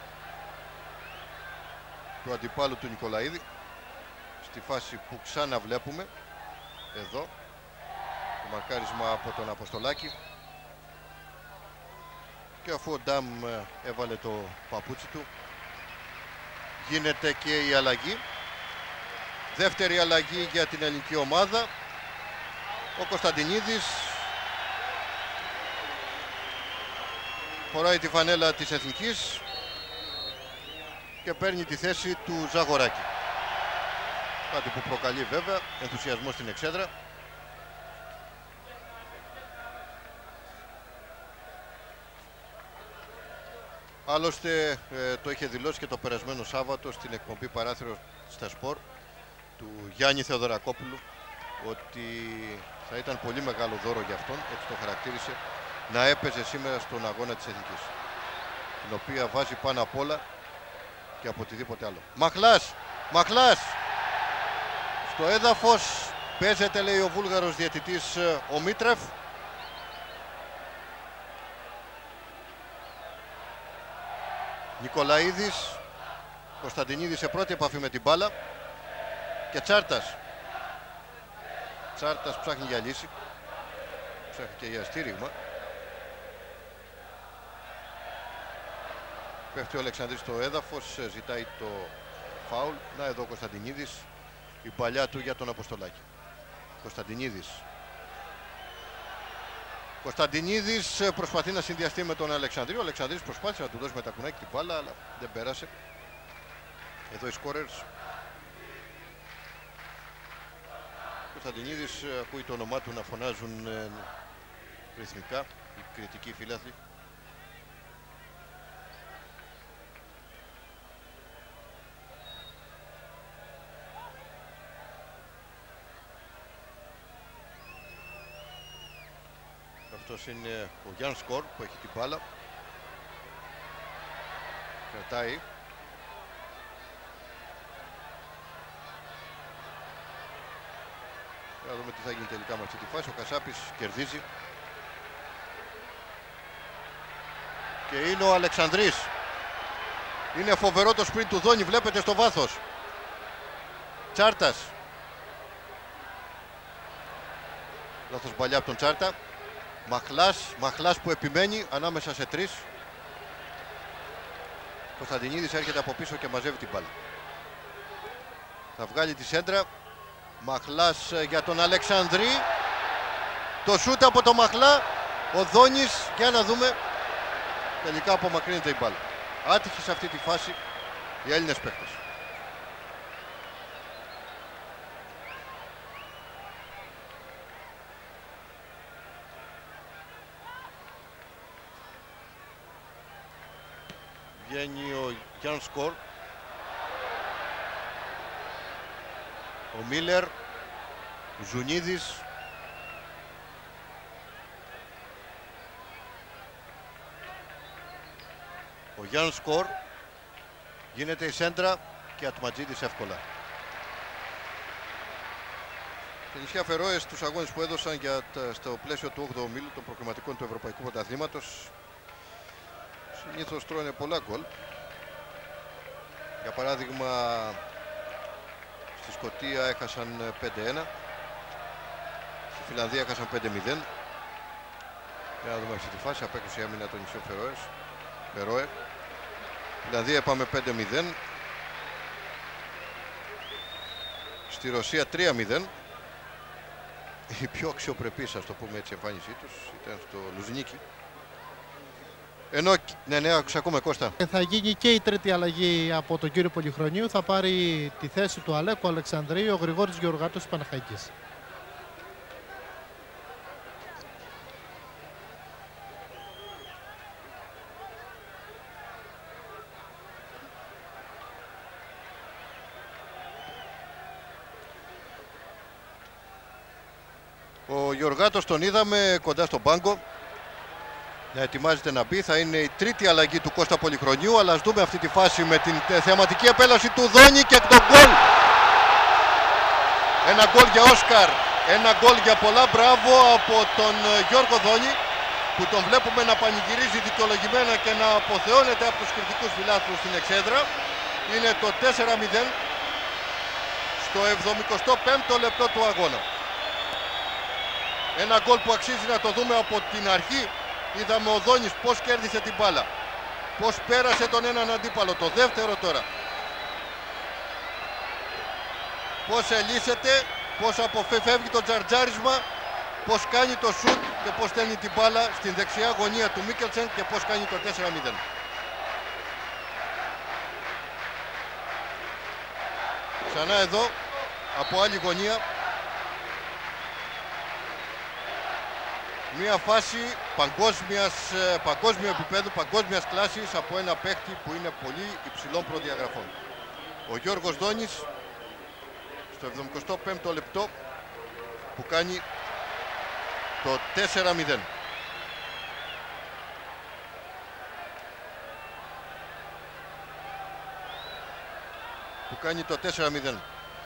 του αντιπάλου του Νικολαίδη στη φάση που ξαναβλέπουμε εδώ, το μαρκάρισμα από τον Αποστολάκη, και αφού ο Ντάμ έβαλε το παπούτσι του, γίνεται και η αλλαγή. Δεύτερη αλλαγή για την ελληνική ομάδα. Ο Κωνσταντινίδης φοράει τη φανέλα της Εθνικής και παίρνει τη θέση του Ζαγοράκη. Κάτι που προκαλεί βέβαια ενθουσιασμό στην εξέδρα. Άλλωστε το είχε δηλώσει και το περασμένο Σάββατο στην εκπομπή Παράθυρο στα Σπορ του Γιάννη Θεοδωρακόπουλου, ότι θα ήταν πολύ μεγάλο δώρο για αυτόν, έτσι το χαρακτήρισε, να έπαιζε σήμερα στον αγώνα της Εθνικής, την οποία βάζει πάνω απ' όλα και από οτιδήποτε άλλο. Μαχλάς! Μαχλάς! Στο έδαφος παίζεται, λέει ο Βούλγαρος διαιτητής, ο Μίτρεφ. Νικολαίδης, Κωνσταντινίδης σε πρώτη επαφή με την μπάλα και Τσάρτας. Τσάρτας ψάχνει για λύση, ψάχνει και για στήριγμα. Πέφτει ο Αλεξανδρής στο έδαφος, ζητάει το φάουλ. Να εδώ ο Κωνσταντινίδης, η παλιά του για τον Αποστολάκη. Κωνσταντινίδης. Κωνσταντινίδης προσπαθεί να συνδυαστεί με τον Αλεξανδρή. Ο Αλεξανδρής προσπάθησε να του δώσει με τα κουνάκι την μπάλα, αλλά δεν πέρασε. Εδώ οι σκόρερς. Κωνσταντινίδης, ακούει το όνομά του να φωνάζουν ρυθμικά οι κριτικοί φίλαθλοι. Αυτός είναι ο Γιάνν Σκορ που έχει την μπάλα. Κρατάει. Να δούμε τι θα γίνει τελικά με αυτή τη φάση. Ο Κασάπης κερδίζει. Και είναι ο Αλεξανδρής. Είναι φοβερό το sprint του Δόνη, βλέπετε στο βάθος. Τσάρτας. Λάθος παλιά από τον Τσάρτα. Μαχλάς που επιμένει ανάμεσα σε τρεις. Κωνσταντινίδης έρχεται από πίσω και μαζεύει την μπάλα. Θα βγάλει τη σέντρα. Μαχλάς για τον Αλεξανδρή. Το σούτ από το Μαχλά. Ο Δόνης, για να δούμε. Τελικά απομακρύνεται η μπάλα. Άτυχη σε αυτή τη φάση οι Έλληνες παίκτες. Βγαίνει ο Γιάνν Σκορ. Ο Μίλερ. Ζουνίδης. Ο Γιάνν Σκορ. Γίνεται η σέντρα και Ατματζίδης εύκολα. Τα νησιά Φερόε στους αγώνες που έδωσαν στο πλαίσιο του 8ου ομίλου των προκριματικών του Ευρωπαϊκού Πρωταθλήματος συνήθως τρώνε πολλά γκολ. Για παράδειγμα, στη Σκωτία έχασαν 5-1, στη Φιλανδία έχασαν 5-0. Για να δούμε αυτή τη φάση, απέκρουσε η άμυνα των νησιών Φερόε. Φιλανδία πάμε 5-0. στη Ρωσία 3-0. Η πιο αξιοπρεπής, ας το πούμε έτσι, εμφάνισή τους ήταν στο Λουζνίκι. Ενώ, ναι, ακούμε Κώστα. Θα γίνει και η τρίτη αλλαγή από τον κύριο Πολυχρονίου. Θα πάρει τη θέση του Αλέκου Αλεξανδρίου ο Γρηγόρης Γεωργάτος Παναχαϊκής. Ο Γεωργάτος τον είδαμε κοντά στον πάγκο να ετοιμάζεται να μπει. Θα είναι η τρίτη αλλαγή του Κώστα Πολυχρονίου, αλλά ας δούμε αυτή τη φάση με την θεαματική επέλαση του Δόνη και τον γκολ. Ένα γκολ για Όσκαρ, ένα γκολ για πολλά. Μπράβο από τον Γιώργο Δόνη, που τον βλέπουμε να πανηγυρίζει δικαιολογημένα και να αποθεώνεται από τους κριτικούς φιλάθλους στην εξέδρα. Είναι το 4-0 στο 75ο λεπτό του αγώνα. Ένα γκολ που αξίζει να το δούμε από την αρχή. Είδαμε ο Δόνης πώς κέρδισε την μπάλα, πώς πέρασε τον έναν αντίπαλο. Το δεύτερο τώρα, πώς ελύσεται, πώς αποφεύγει το τζαρτζάρισμα, πώς κάνει το σουτ και πώς στέλνει την μπάλα στην δεξιά γωνία του Μίκελσεν και πώς κάνει το 4-0. Ξανά εδώ, από άλλη γωνία, μια φάση παγκόσμιου επίπεδου, παγκόσμιας κλάσης από ένα παίκτη που είναι πολύ υψηλών προδιαγραφών. Ο Γιώργος Δόνης στο 75ο λεπτό που κάνει το 4-0. Που κάνει το 4-0.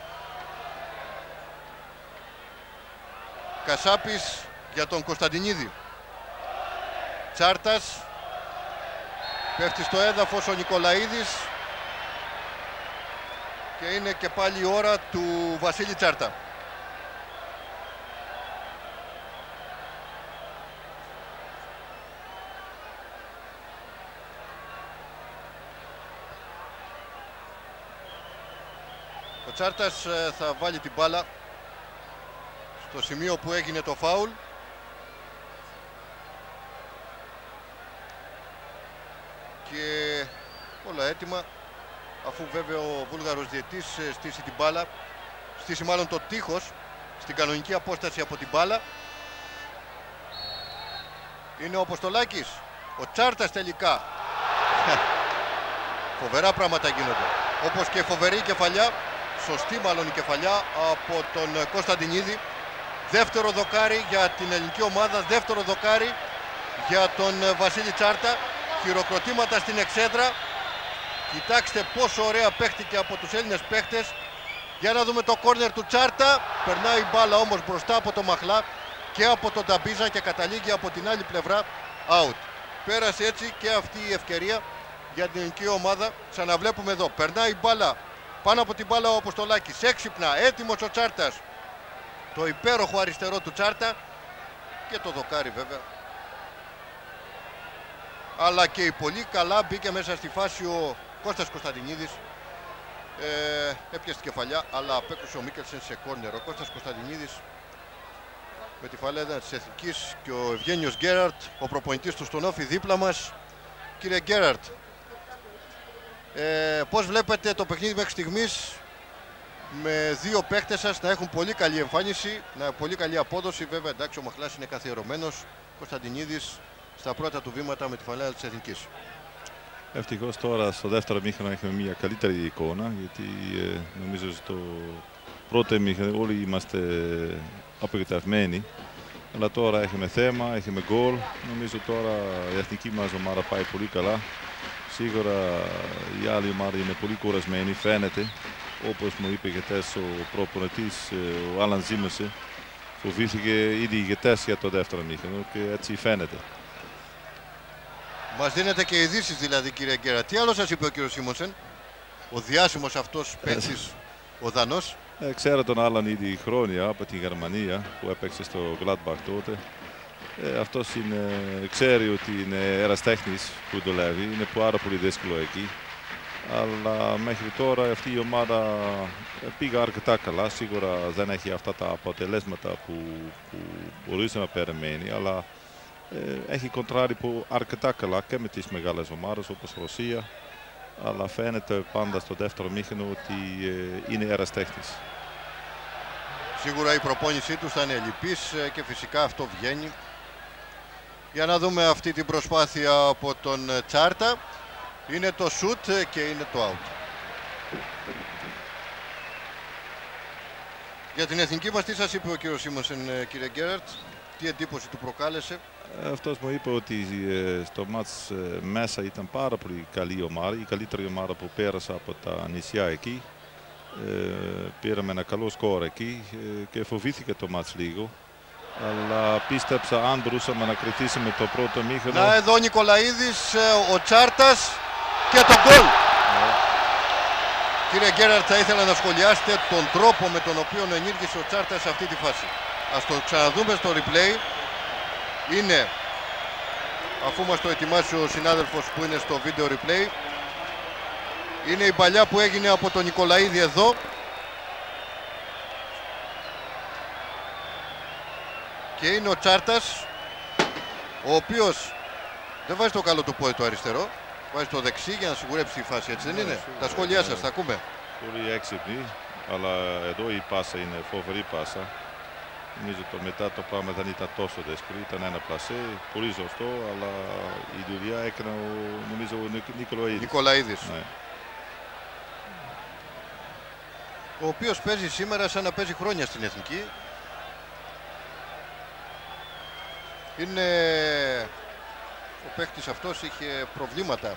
Κασάπης για τον Κωνσταντινίδη. Τσάρτας. Πέφτει στο έδαφος ο Νικολαίδης. Και είναι και πάλι η ώρα του Βασίλη Τσάρτα. Ο Τσάρτας θα βάλει την μπάλα στο σημείο που έγινε το φάουλ. Και όλα έτοιμα, αφού βέβαια ο Βούλγαρος διαιτής στήσει την μπάλα, στήσει μάλλον το τείχος στην κανονική απόσταση από την μπάλα. Είναι ο Αποστολάκης, ο Τσάρτας τελικά. Φοβερά πράγματα γίνονται, όπως και φοβερή κεφαλιά, σωστή μάλλον η κεφαλιά από τον Κωνσταντινίδη. Δεύτερο δοκάρι για την ελληνική ομάδα, δεύτερο δοκάρι για τον Βασίλη Τσάρτα. Χειροκροτήματα στην εξέδρα. Κοιτάξτε πόσο ωραία παίχτηκε από τους Έλληνες παίχτες. Για να δούμε το κόρνερ του Τσάρτα. Περνάει η μπάλα όμως μπροστά από το Μαχλά και από τον Ταμπίζα και καταλήγει από την άλλη πλευρά out. Πέρασε έτσι και αυτή η ευκαιρία για την ελληνική ομάδα. Ξαναβλέπουμε εδώ. Περνάει η μπάλα πάνω από την μπάλα ο Αποστολάκης. Έξυπνα, έτοιμος ο Τσάρτας. Το υπέροχο αριστερό του Τσάρτα και το δοκάρι βέβαια. Αλλά και πολύ καλά μπήκε μέσα στη φάση ο Κώστας Κωνσταντινίδης. Έπιασε την κεφαλιά, αλλά απέκρουσε ο Μίκελσεν σε κόρνερ. Ο Κώστας Κωνσταντινίδης με τη φαλέδα της Εθνικής και ο Ευγένιος Γκέραρτ, ο προπονητής του στον Όφη δίπλα μας. Κύριε Γκέραρτ, πώς βλέπετε το παιχνίδι μέχρι στιγμής με δύο παίκτες σας να έχουν πολύ καλή εμφάνιση, πολύ καλή απόδοση? Βέβαια εντάξει, ο Μαχλάς είναι καθιερωμένος, Κωνσταντινίδης στα πρώτα του βήματα με τη φανέλα της Εθνικής. Ευτυχώς τώρα στο δεύτερο μήχρονο έχουμε μια καλύτερη εικόνα, γιατί νομίζω στο πρώτο μήχρονο όλοι είμαστε απογοητευμένοι. Αλλά τώρα έχουμε θέμα, έχουμε γκολ. Νομίζω τώρα η εθνική μας ομάδα πάει πολύ καλά. Σίγουρα η άλλη ομάδα είναι πολύ κουρασμένη, φαίνεται. Όπως μου είπε ηγετές ο προπονητής, ο Άλαν Ζήμερσε, φοβήθηκε ήδη ηγετές για το δεύτερο μήχρονο και έτσι φαίνεται. Μας δίνετε και ειδήσεις δηλαδή, κύριε Γκέρα. Τι άλλο σας είπε ο κύριος Σίμονσεν, ο διάσημος αυτός παίκτης, ο Δανός? Ξέρω τον Άλαν ήδη χρόνια από τη Γερμανία που έπαιξε στο Gladbach τότε. Αυτός ξέρει ότι είναι ένας τέχνης που δουλεύει, είναι πάρα πολύ δύσκολο εκεί. Αλλά μέχρι τώρα αυτή η ομάδα πήγα αρκετά καλά. Σίγουρα δεν έχει αυτά τα αποτελέσματα που μπορούσε να περιμένει, αλλά έχει κοντράρει αρκετά καλά και με τις μεγάλες ομάδες όπως Ρωσία. Αλλά φαίνεται πάντα στο δεύτερο μήχρονο ότι είναι εραστέχνης. Σίγουρα η προπόνησή του θα είναι λυπής και φυσικά αυτό βγαίνει. Για να δούμε αυτή την προσπάθεια από τον Τσάρτα. Είναι το shoot και είναι το out. Για την εθνική μας τι σας είπε ο κύριος Σίμονσεν, κύριε Γκέραρτ, τι εντύπωση του προκάλεσε? Αυτός μου είπε ότι στο μάτς μέσα ήταν πάρα πολύ καλή ομάδα, η καλύτερη ομάδα που πέρασε από τα νησιά εκεί. Πήραμε ένα καλό σκορ εκεί και φοβήθηκε το μάτς λίγο. Αλλά πίστεψα αν μπορούσαμε να κρατήσουμε το πρώτο μήχρονο. Να εδώ ο Νικολαίδης, ο Τσάρτας και το γκολ. Κύριε Γκέραρτ, θα ήθελα να σχολιάσετε τον τρόπο με τον οποίο ενήργησε ο Τσάρτας σε αυτή τη φάση. Ας το ξαναδούμε στο replay. Είναι, αφού μας το ετοιμάσει ο συνάδελφος που είναι στο βίντεο replay, είναι η παλιά που έγινε από τον Νικολαίδη εδώ. Και είναι ο Τσάρτας, ο οποίος δεν βάζει το καλό του πόδι το αριστερό, βάζει το δεξί για να σιγουρέψει τη φάση, έτσι δεν είναι? Τα σχόλιά σας, τα ακούμε. Πολύ έξυπνη, αλλά εδώ η πάσα είναι φοβερή πάσα. Νομίζω το μετά το πράγμα δεν ήταν τόσο δύσκολο, ήταν ένα πλασέ, πολύ σωστό, αλλά η δουλειά έκανε νομίζω ο Νικολαίδης. Ναι. Ο οποίος παίζει σήμερα σαν να παίζει χρόνια στην εθνική. Είναι... Ο παίκτης αυτός είχε προβλήματα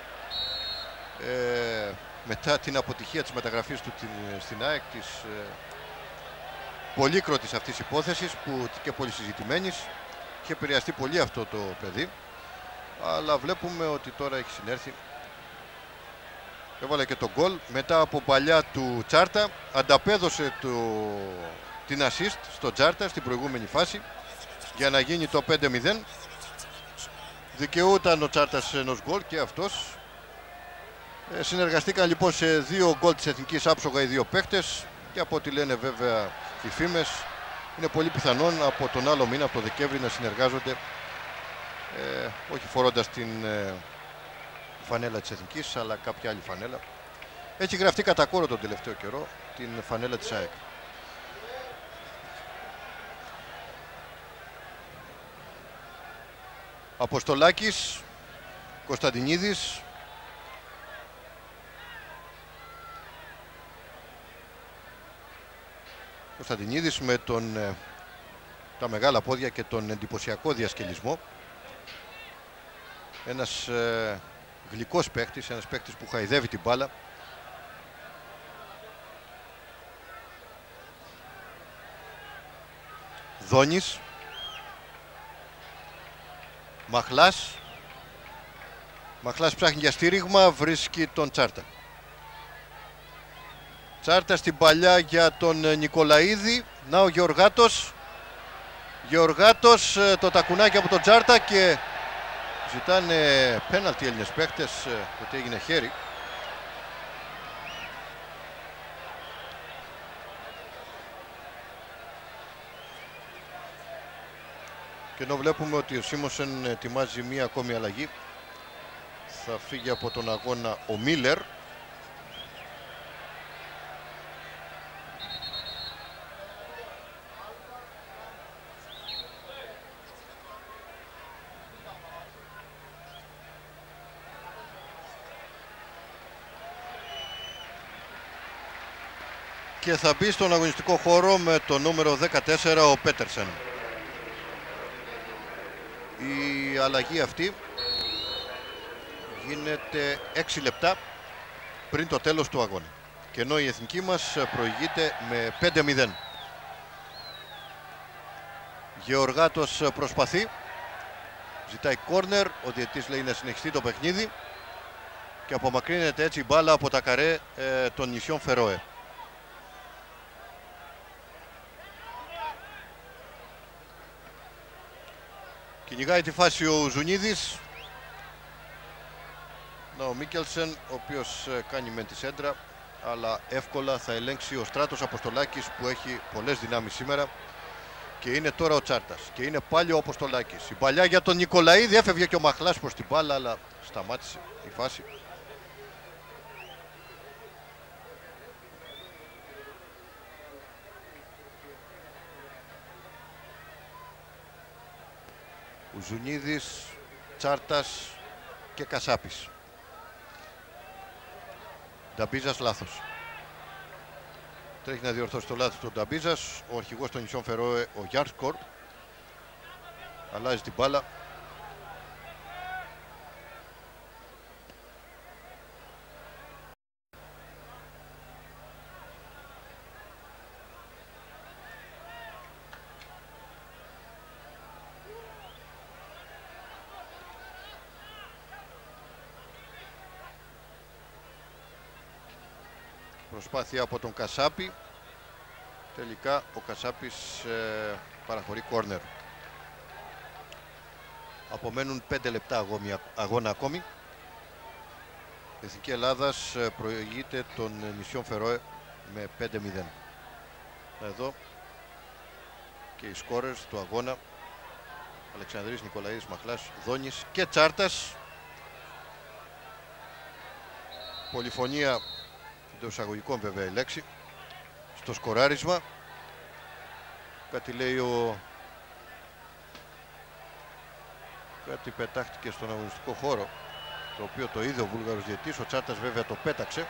μετά την αποτυχία της μεταγραφής του στην ΑΕΚ, της πολύκροτης αυτής υπόθεσης που και πολύ συζητημένης. Είχε επηρεαστεί πολύ αυτό το παιδί, αλλά βλέπουμε ότι τώρα έχει συνέρθει. Έβαλε και τον γκολ μετά από παλιά του Τσάρτα, ανταπέδωσε την assist στο Τσάρτα στην προηγούμενη φάση για να γίνει το 5-0. Δικαιούταν ο Τσάρτας ενός γκολ και αυτός. Συνεργαστήκαν λοιπόν σε 2 γκολ της εθνικής άψογα οι δύο παίκτες και από ό,τι λένε βέβαια οι φήμες, είναι πολύ πιθανόν από τον άλλο μήνα, από το Δεκέμβρη, να συνεργάζονται, όχι φορώντας την φανέλα της εθνικής, αλλά κάποια άλλη φανέλα. Έχει γραφτεί κατά κόρο τον τελευταίο καιρό την φανέλα της ΑΕΚ. Αποστολάκης, Κωνσταντινίδης. Κωνσταντινίδης με τα μεγάλα πόδια και τον εντυπωσιακό διασκελισμό. Ένας γλυκός παίκτης, ένας παίκτης που χαϊδεύει την μπάλα. Δόνης. Μαχλάς. Μαχλάς ψάχνει για στήριγμα, βρίσκει τον Τσάρτα. Τσάρτα στην παλιά για τον Νικολαίδη. Να ο Γεωργάτος. Γεωργάτος, το τακουνάκι από τον Τσάρτα και ζητάνε πέναλτι οι Έλληνες παίκτες, ότι έγινε χέρι. Και ενώ βλέπουμε ότι ο Σίμονσεν ετοιμάζει μία ακόμη αλλαγή, θα φύγει από τον αγώνα ο Μίλερ. Και θα μπει στον αγωνιστικό χώρο με το νούμερο 14 ο Πέτερσεν. Η αλλαγή αυτή γίνεται 6 λεπτά πριν το τέλος του αγώνα. Και ενώ η εθνική μας προηγείται με 5-0. Γεωργάτος προσπαθεί. Ζητάει κόρνερ. Ο διαιτητής λέει να συνεχιστεί το παιχνίδι. Και απομακρύνεται έτσι η μπάλα από τα καρέ των νησιών Φερόε. Κυνηγάει τη φάση ο Ζουνίδης. Ο Μίκελσεν, ο οποίος κάνει μεν τη σέντρα, αλλά εύκολα θα ελέγξει ο Στράτος Αποστολάκης που έχει πολλές δυνάμεις σήμερα. Και είναι τώρα ο Τσάρτας και είναι πάλι ο Αποστολάκης. Η παλιά για τον Νικολαίδη, έφευγε και ο Μαχλάς προς την μπάλα, αλλά σταμάτησε η φάση. Ουζουνίδης, Τσάρτας και Κασάπης. Νταμπίζας λάθος. Τρέχει να διορθώσει το λάθος του Νταμπίζας. Ο αρχηγός των νησιών Φερόε, ο Γιάρσκορ, αλλάζει την μπάλα. Προσπάθεια από τον Κασάπη. Τελικά ο Κασάπης παραχωρεί κόρνερ. Απομένουν 5 λεπτά αγώνα ακόμη. Η Εθνική Ελλάδας προηγείται των νησιών Φερόε με 5-0. Εδώ και οι σκόρερς του αγώνα: Αλεξανδρής, Νικολαίδης, Μαχλάς, Δόνης και Τσάρτας. Πολυφωνία των εισαγωγικών βέβαια η λέξη στο σκοράρισμα. Κάτι λέει κάτι πετάχτηκε στον αγωνιστικό χώρο, το οποίο το είδε ο Βούλγαρος διαιτητής. Ο Τσάρτας βέβαια το πέταξε.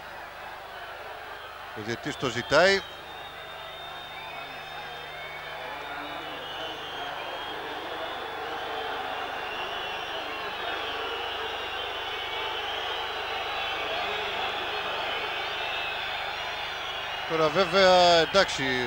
Ο διαιτητής το ζητάει. Τώρα βέβαια εντάξει,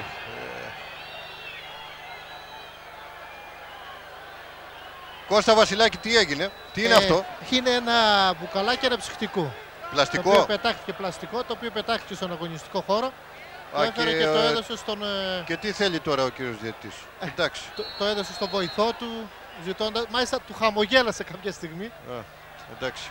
Κώστα Βασιλάκη, τι έγινε, τι είναι αυτό? Είναι ένα μπουκαλάκι αναψυκτικού. Πλαστικό. Το οποίο πετάχτηκε πλαστικό, το οποίο πετάχτηκε στον αγωνιστικό χώρο. Το έφερε και το έδωσε στον... Και τι θέλει τώρα ο κύριος διαιτητής? Εντάξει. Το έδωσε στον βοηθό του, ζητώντας, μάλιστα του χαμογέλασε κάποια στιγμή. Εντάξει.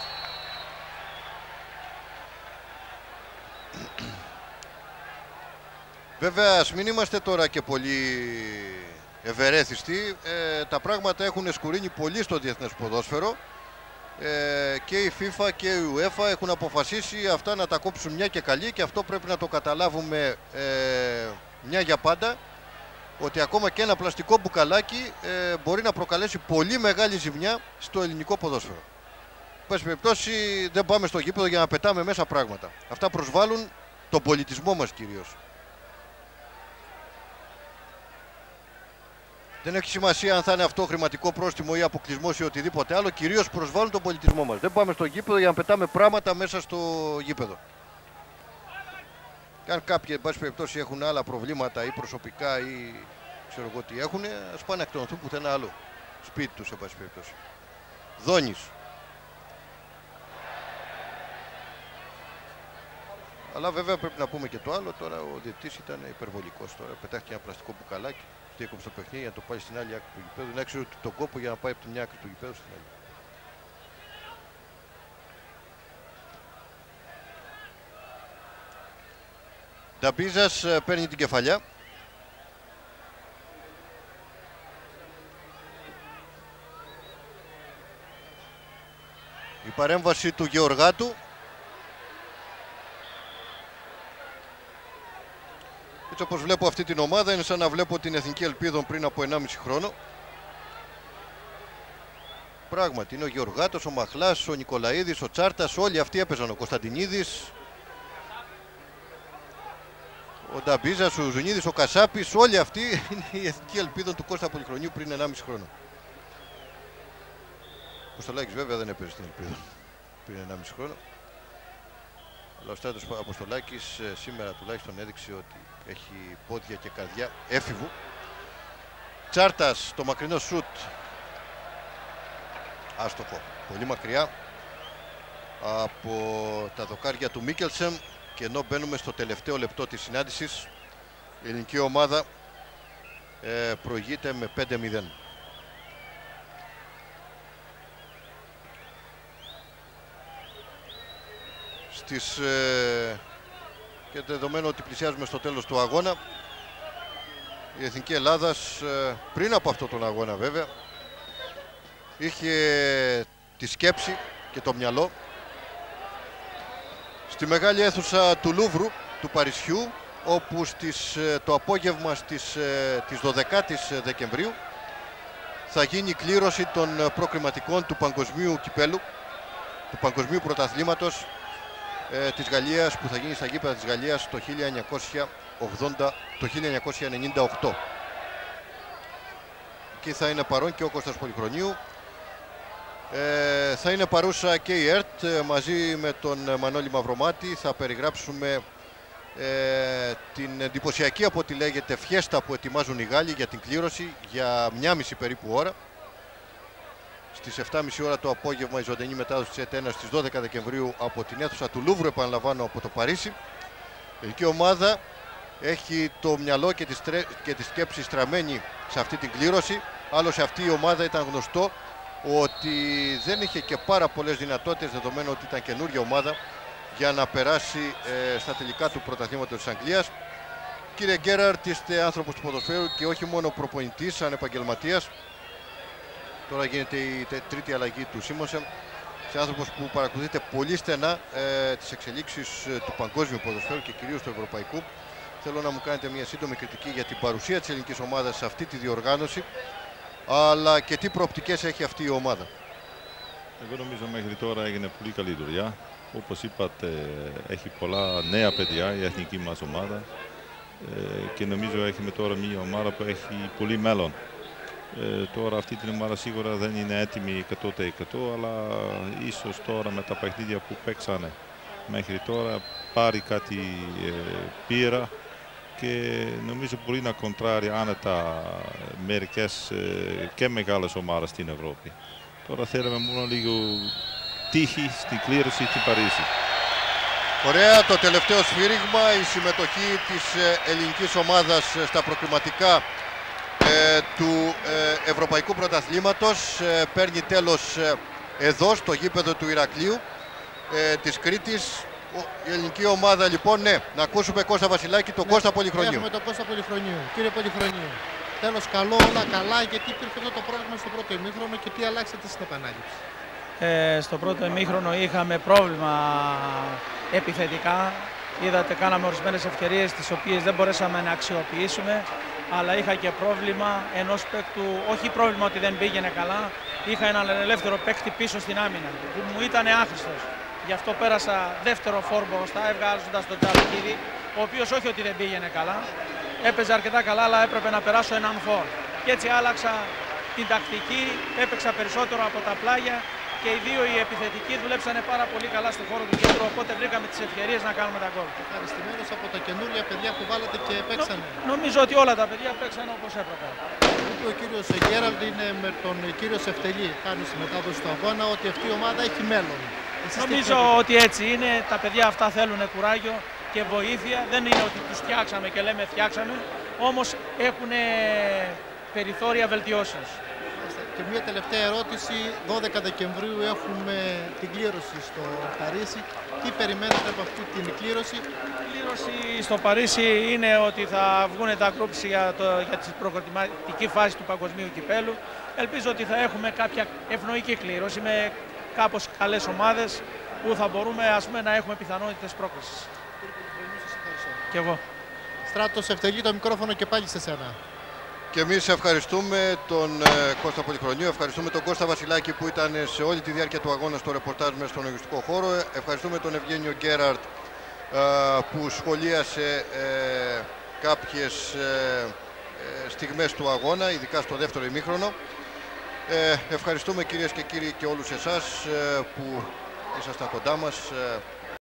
Βέβαια, ας μην είμαστε τώρα και πολύ ευερέθιστοι. Τα πράγματα έχουν σκουρίνει πολύ στο διεθνές ποδόσφαιρο. Και η FIFA και η UEFA έχουν αποφασίσει αυτά να τα κόψουν μια και καλή, και αυτό πρέπει να το καταλάβουμε μια για πάντα, ότι ακόμα και ένα πλαστικό μπουκαλάκι μπορεί να προκαλέσει πολύ μεγάλη ζημιά στο ελληνικό ποδόσφαιρο. Πάση περιπτώσει, δεν πάμε στο γήπεδο για να πετάμε μέσα πράγματα. Αυτά προσβάλλουν τον πολιτισμό μας κυρίως. Δεν έχει σημασία αν θα είναι αυτό χρηματικό πρόστιμο ή αποκλεισμός ή οτιδήποτε άλλο. Κυρίως προσβάλλουν τον πολιτισμό μας. Δεν πάμε στο γήπεδο για να πετάμε πράγματα μέσα στο γήπεδο. Και αν κάποιοι, εν πάση περιπτώσει, έχουν άλλα προβλήματα ή προσωπικά ή ξέρω εγώ τι έχουν, ας πάνε να εκτονωθούν πουθενά άλλο. Σπίτι τους, εν πάση περιπτώσει. Δόνης. Αλλά βέβαια πρέπει να πούμε και το άλλο. Τώρα ο διαιτητής ήταν υπερβολικός. Τώρα πετάχτηκε ένα πλαστικό μπουκαλάκι. Έκοψε το παιχνίδι για να το πάει στην άλλη άκρη του γηπέδου. Να ξέρω τον κόπο για να πάει από τη μια άκρη του γηπέδου στην άλλη. Νταμπίζας παίρνει την κεφαλιά. Η παρέμβαση του Γεωργάτου. Έτσι όπως βλέπω αυτή την ομάδα, είναι σαν να βλέπω την Εθνική Ελπίδων πριν από 1,5 χρόνο. Πράγματι είναι ο Γεωργάτος, ο Μαχλάς, ο Νικολαίδης, ο Τσάρτας, όλοι αυτοί έπαιζαν, ο Κωνσταντινίδης, ο Νταμπίζας, ο Ζουνίδης, ο Κασάπης, όλοι αυτοί είναι η Εθνική Ελπίδων του Κώστα Πολυχρονίου πριν 1,5 χρόνο. Ο Κωστολάκης βέβαια δεν έπαιζε στην Ελπίδα πριν 1,5 χρόνο. Αλλά ο Στράτος Αποστολάκης σήμερα τουλάχιστον έδειξε ότι έχει πόδια και καρδιά έφηβου. Τσάρτας, το μακρινό σουτ. Άστοχο. Πολύ μακριά από τα δοκάρια του Μίκελσεν. Και ενώ μπαίνουμε στο τελευταίο λεπτό της συνάντησης, η ελληνική ομάδα προηγείται με 5-0. και δεδομένου ότι πλησιάζουμε στο τέλος του αγώνα, η Εθνική Ελλάδας πριν από αυτόν τον αγώνα βέβαια είχε τη σκέψη και το μυαλό στη μεγάλη αίθουσα του Λούβρου του Παρισιού, όπου το απόγευμα της 12ης Δεκεμβρίου θα γίνει η κλήρωση των προκριματικών του παγκοσμίου κυπέλου, του παγκοσμίου πρωταθλήματος της Γαλλίας, που θα γίνει στα γήπεδα της Γαλλίας το 1998. Εκεί θα είναι παρόν και ο Κώστας Πολυχρονίου. Θα είναι παρούσα και η ΕΡΤ μαζί με τον Μανώλη Μαυρομάτη. Θα περιγράψουμε την εντυπωσιακή, από ό,τι λέγεται, φιέστα που ετοιμάζουν οι Γάλλοι για την κλήρωση για 1,5 περίπου ώρα. Στις 7.30 ώρα το απόγευμα η ζωντανή μετάδοση της ΕΤΕΝΑ στις 12 Δεκεμβρίου από την αίθουσα του Λούβρου, επαναλαμβάνω, από το Παρίσι. Η ελληνική ομάδα έχει το μυαλό και τη σκέψη στραμμένη σε αυτή την κλήρωση. Άλλωστε αυτή η ομάδα ήταν γνωστό ότι δεν είχε και πάρα πολλές δυνατότητες, δεδομένου ότι ήταν καινούργια ομάδα, για να περάσει στα τελικά του πρωταθλήματος της Αγγλίας. Κύριε Γκέραρτ, είστε άνθρωπος του ποδοσφαίρου και όχι μόνο προπονητής, σαν επαγγελματίας. Τώρα γίνεται η τρίτη αλλαγή του Σίμονσεν. Είστε άνθρωπος που παρακολουθείτε πολύ στενά τις εξελίξεις του παγκόσμιου ποδοσφαίρου και κυρίως του ευρωπαϊκού. Θέλω να μου κάνετε μια σύντομη κριτική για την παρουσία της ελληνικής ομάδας σε αυτή τη διοργάνωση, αλλά και τι προοπτικές έχει αυτή η ομάδα. Εγώ νομίζω μέχρι τώρα έγινε πολύ καλή δουλειά. Όπως είπατε, έχει πολλά νέα παιδιά η εθνική μας ομάδα και νομίζω έχουμε τώρα μια ομάδα που έχει πολύ μέλλον. Τώρα αυτή την ομάδα σίγουρα δεν είναι έτοιμη 100%, αλλά ίσως τώρα με τα παιχνίδια που παίξανε μέχρι τώρα πάρει κάτι πείρα και νομίζω μπορεί να κοντράρει άνετα μερικές και μεγάλες ομάδες στην Ευρώπη. Τώρα θέλουμε μόνο λίγο τύχη στην κλήρωση στην Παρίσι. Ωραία, το τελευταίο σφύριγμα, η συμμετοχή της ελληνικής ομάδας στα προκριματικά του Ευρωπαϊκού Πρωταθλήματος παίρνει τέλος εδώ στο γήπεδο του Ηρακλείου της Κρήτης. Η ελληνική ομάδα λοιπόν, ναι, να ακούσουμε Κώστα Βασιλάκη, τον Κώστα Πολυχρονίου. Έχουμε τον Κώστα Πολυχρονίου. Κύριε Πολυχρονίου, τέλος καλό, όλα καλά, γιατί υπήρχε αυτό το πρόβλημα στο πρώτο ημίχρονο και τι αλλάξατε στην επανάληψη? Στο πρώτο ημίχρονο είχαμε πρόβλημα επιθετικά. Είδατε, κάναμε ορισμένες ευκαιρίες τις οποίες δεν μπορέσαμε να αξιοποιήσουμε, αλλά είχα και πρόβλημα ενός παίκτου, όχι πρόβλημα ότι δεν πήγαινε καλά, είχα έναν ελεύθερο παίκτη πίσω στην άμυνα που μου ήταν άχρηστος. Γι' αυτό πέρασα δεύτερο φόρ μπροστά, έβγαζοντας τον Τζαλακίδη, ο οποίος όχι ότι δεν πήγαινε καλά, έπαιζε αρκετά καλά, αλλά έπρεπε να περάσω έναν φόρ. Και έτσι άλλαξα την τακτική, έπαιξα περισσότερο από τα πλάγια και οι δύο οι επιθετικοί δουλέψανε πάρα πολύ καλά στο χώρο του κέντρου, οπότε βρήκαμε τις ευκαιρίες να κάνουμε τα γκολ. Ευχαριστημένος από τα καινούργια παιδιά που βάλατε και παίξανε. Νομίζω ότι όλα τα παιδιά παίξανε όπως έπρεπε. Ο κύριος Γκέραλντ είναι με τον κύριο Σεφτελή, κάνει στη μετάδοση του αγώνα, ότι αυτή η ομάδα έχει μέλλον. Νομίζω ότι έτσι είναι, τα παιδιά αυτά θέλουν κουράγιο και βοήθεια, δεν είναι ότι τους φτιάξαμε και λέμε φτιάξαμε, όμως έχουν περιθώρια βελτιώσεως. Και μια τελευταία ερώτηση, 12 Δεκεμβρίου έχουμε την κλήρωση στο Παρίσι. Τι περιμένετε από αυτή την κλήρωση? Η κλήρωση στο Παρίσι είναι ότι θα βγουν τα γκρουπς για την προκριματική φάση του παγκοσμίου κυπέλου. Ελπίζω ότι θα έχουμε κάποια ευνοϊκή κλήρωση με κάπως καλές ομάδες που θα μπορούμε, ας πούμε, να έχουμε πιθανότητες πρόκρισης. Και εγώ. Στράτος Ευτελή, το μικρόφωνο και πάλι σε σένα. Και εμείς ευχαριστούμε τον Κώστα Πολυχρονίου, ευχαριστούμε τον Κώστα Βασιλάκη που ήταν σε όλη τη διάρκεια του αγώνα στο ρεπορτάζ μέσα στον αγωνιστικό χώρο. Ευχαριστούμε τον Ευγένιο Γκέραρτ που σχολίασε κάποιες στιγμές του αγώνα, ειδικά στο δεύτερο ημίχρονο. Ευχαριστούμε κυρίες και κύριοι και όλους εσάς που ήσασταν κοντά μας.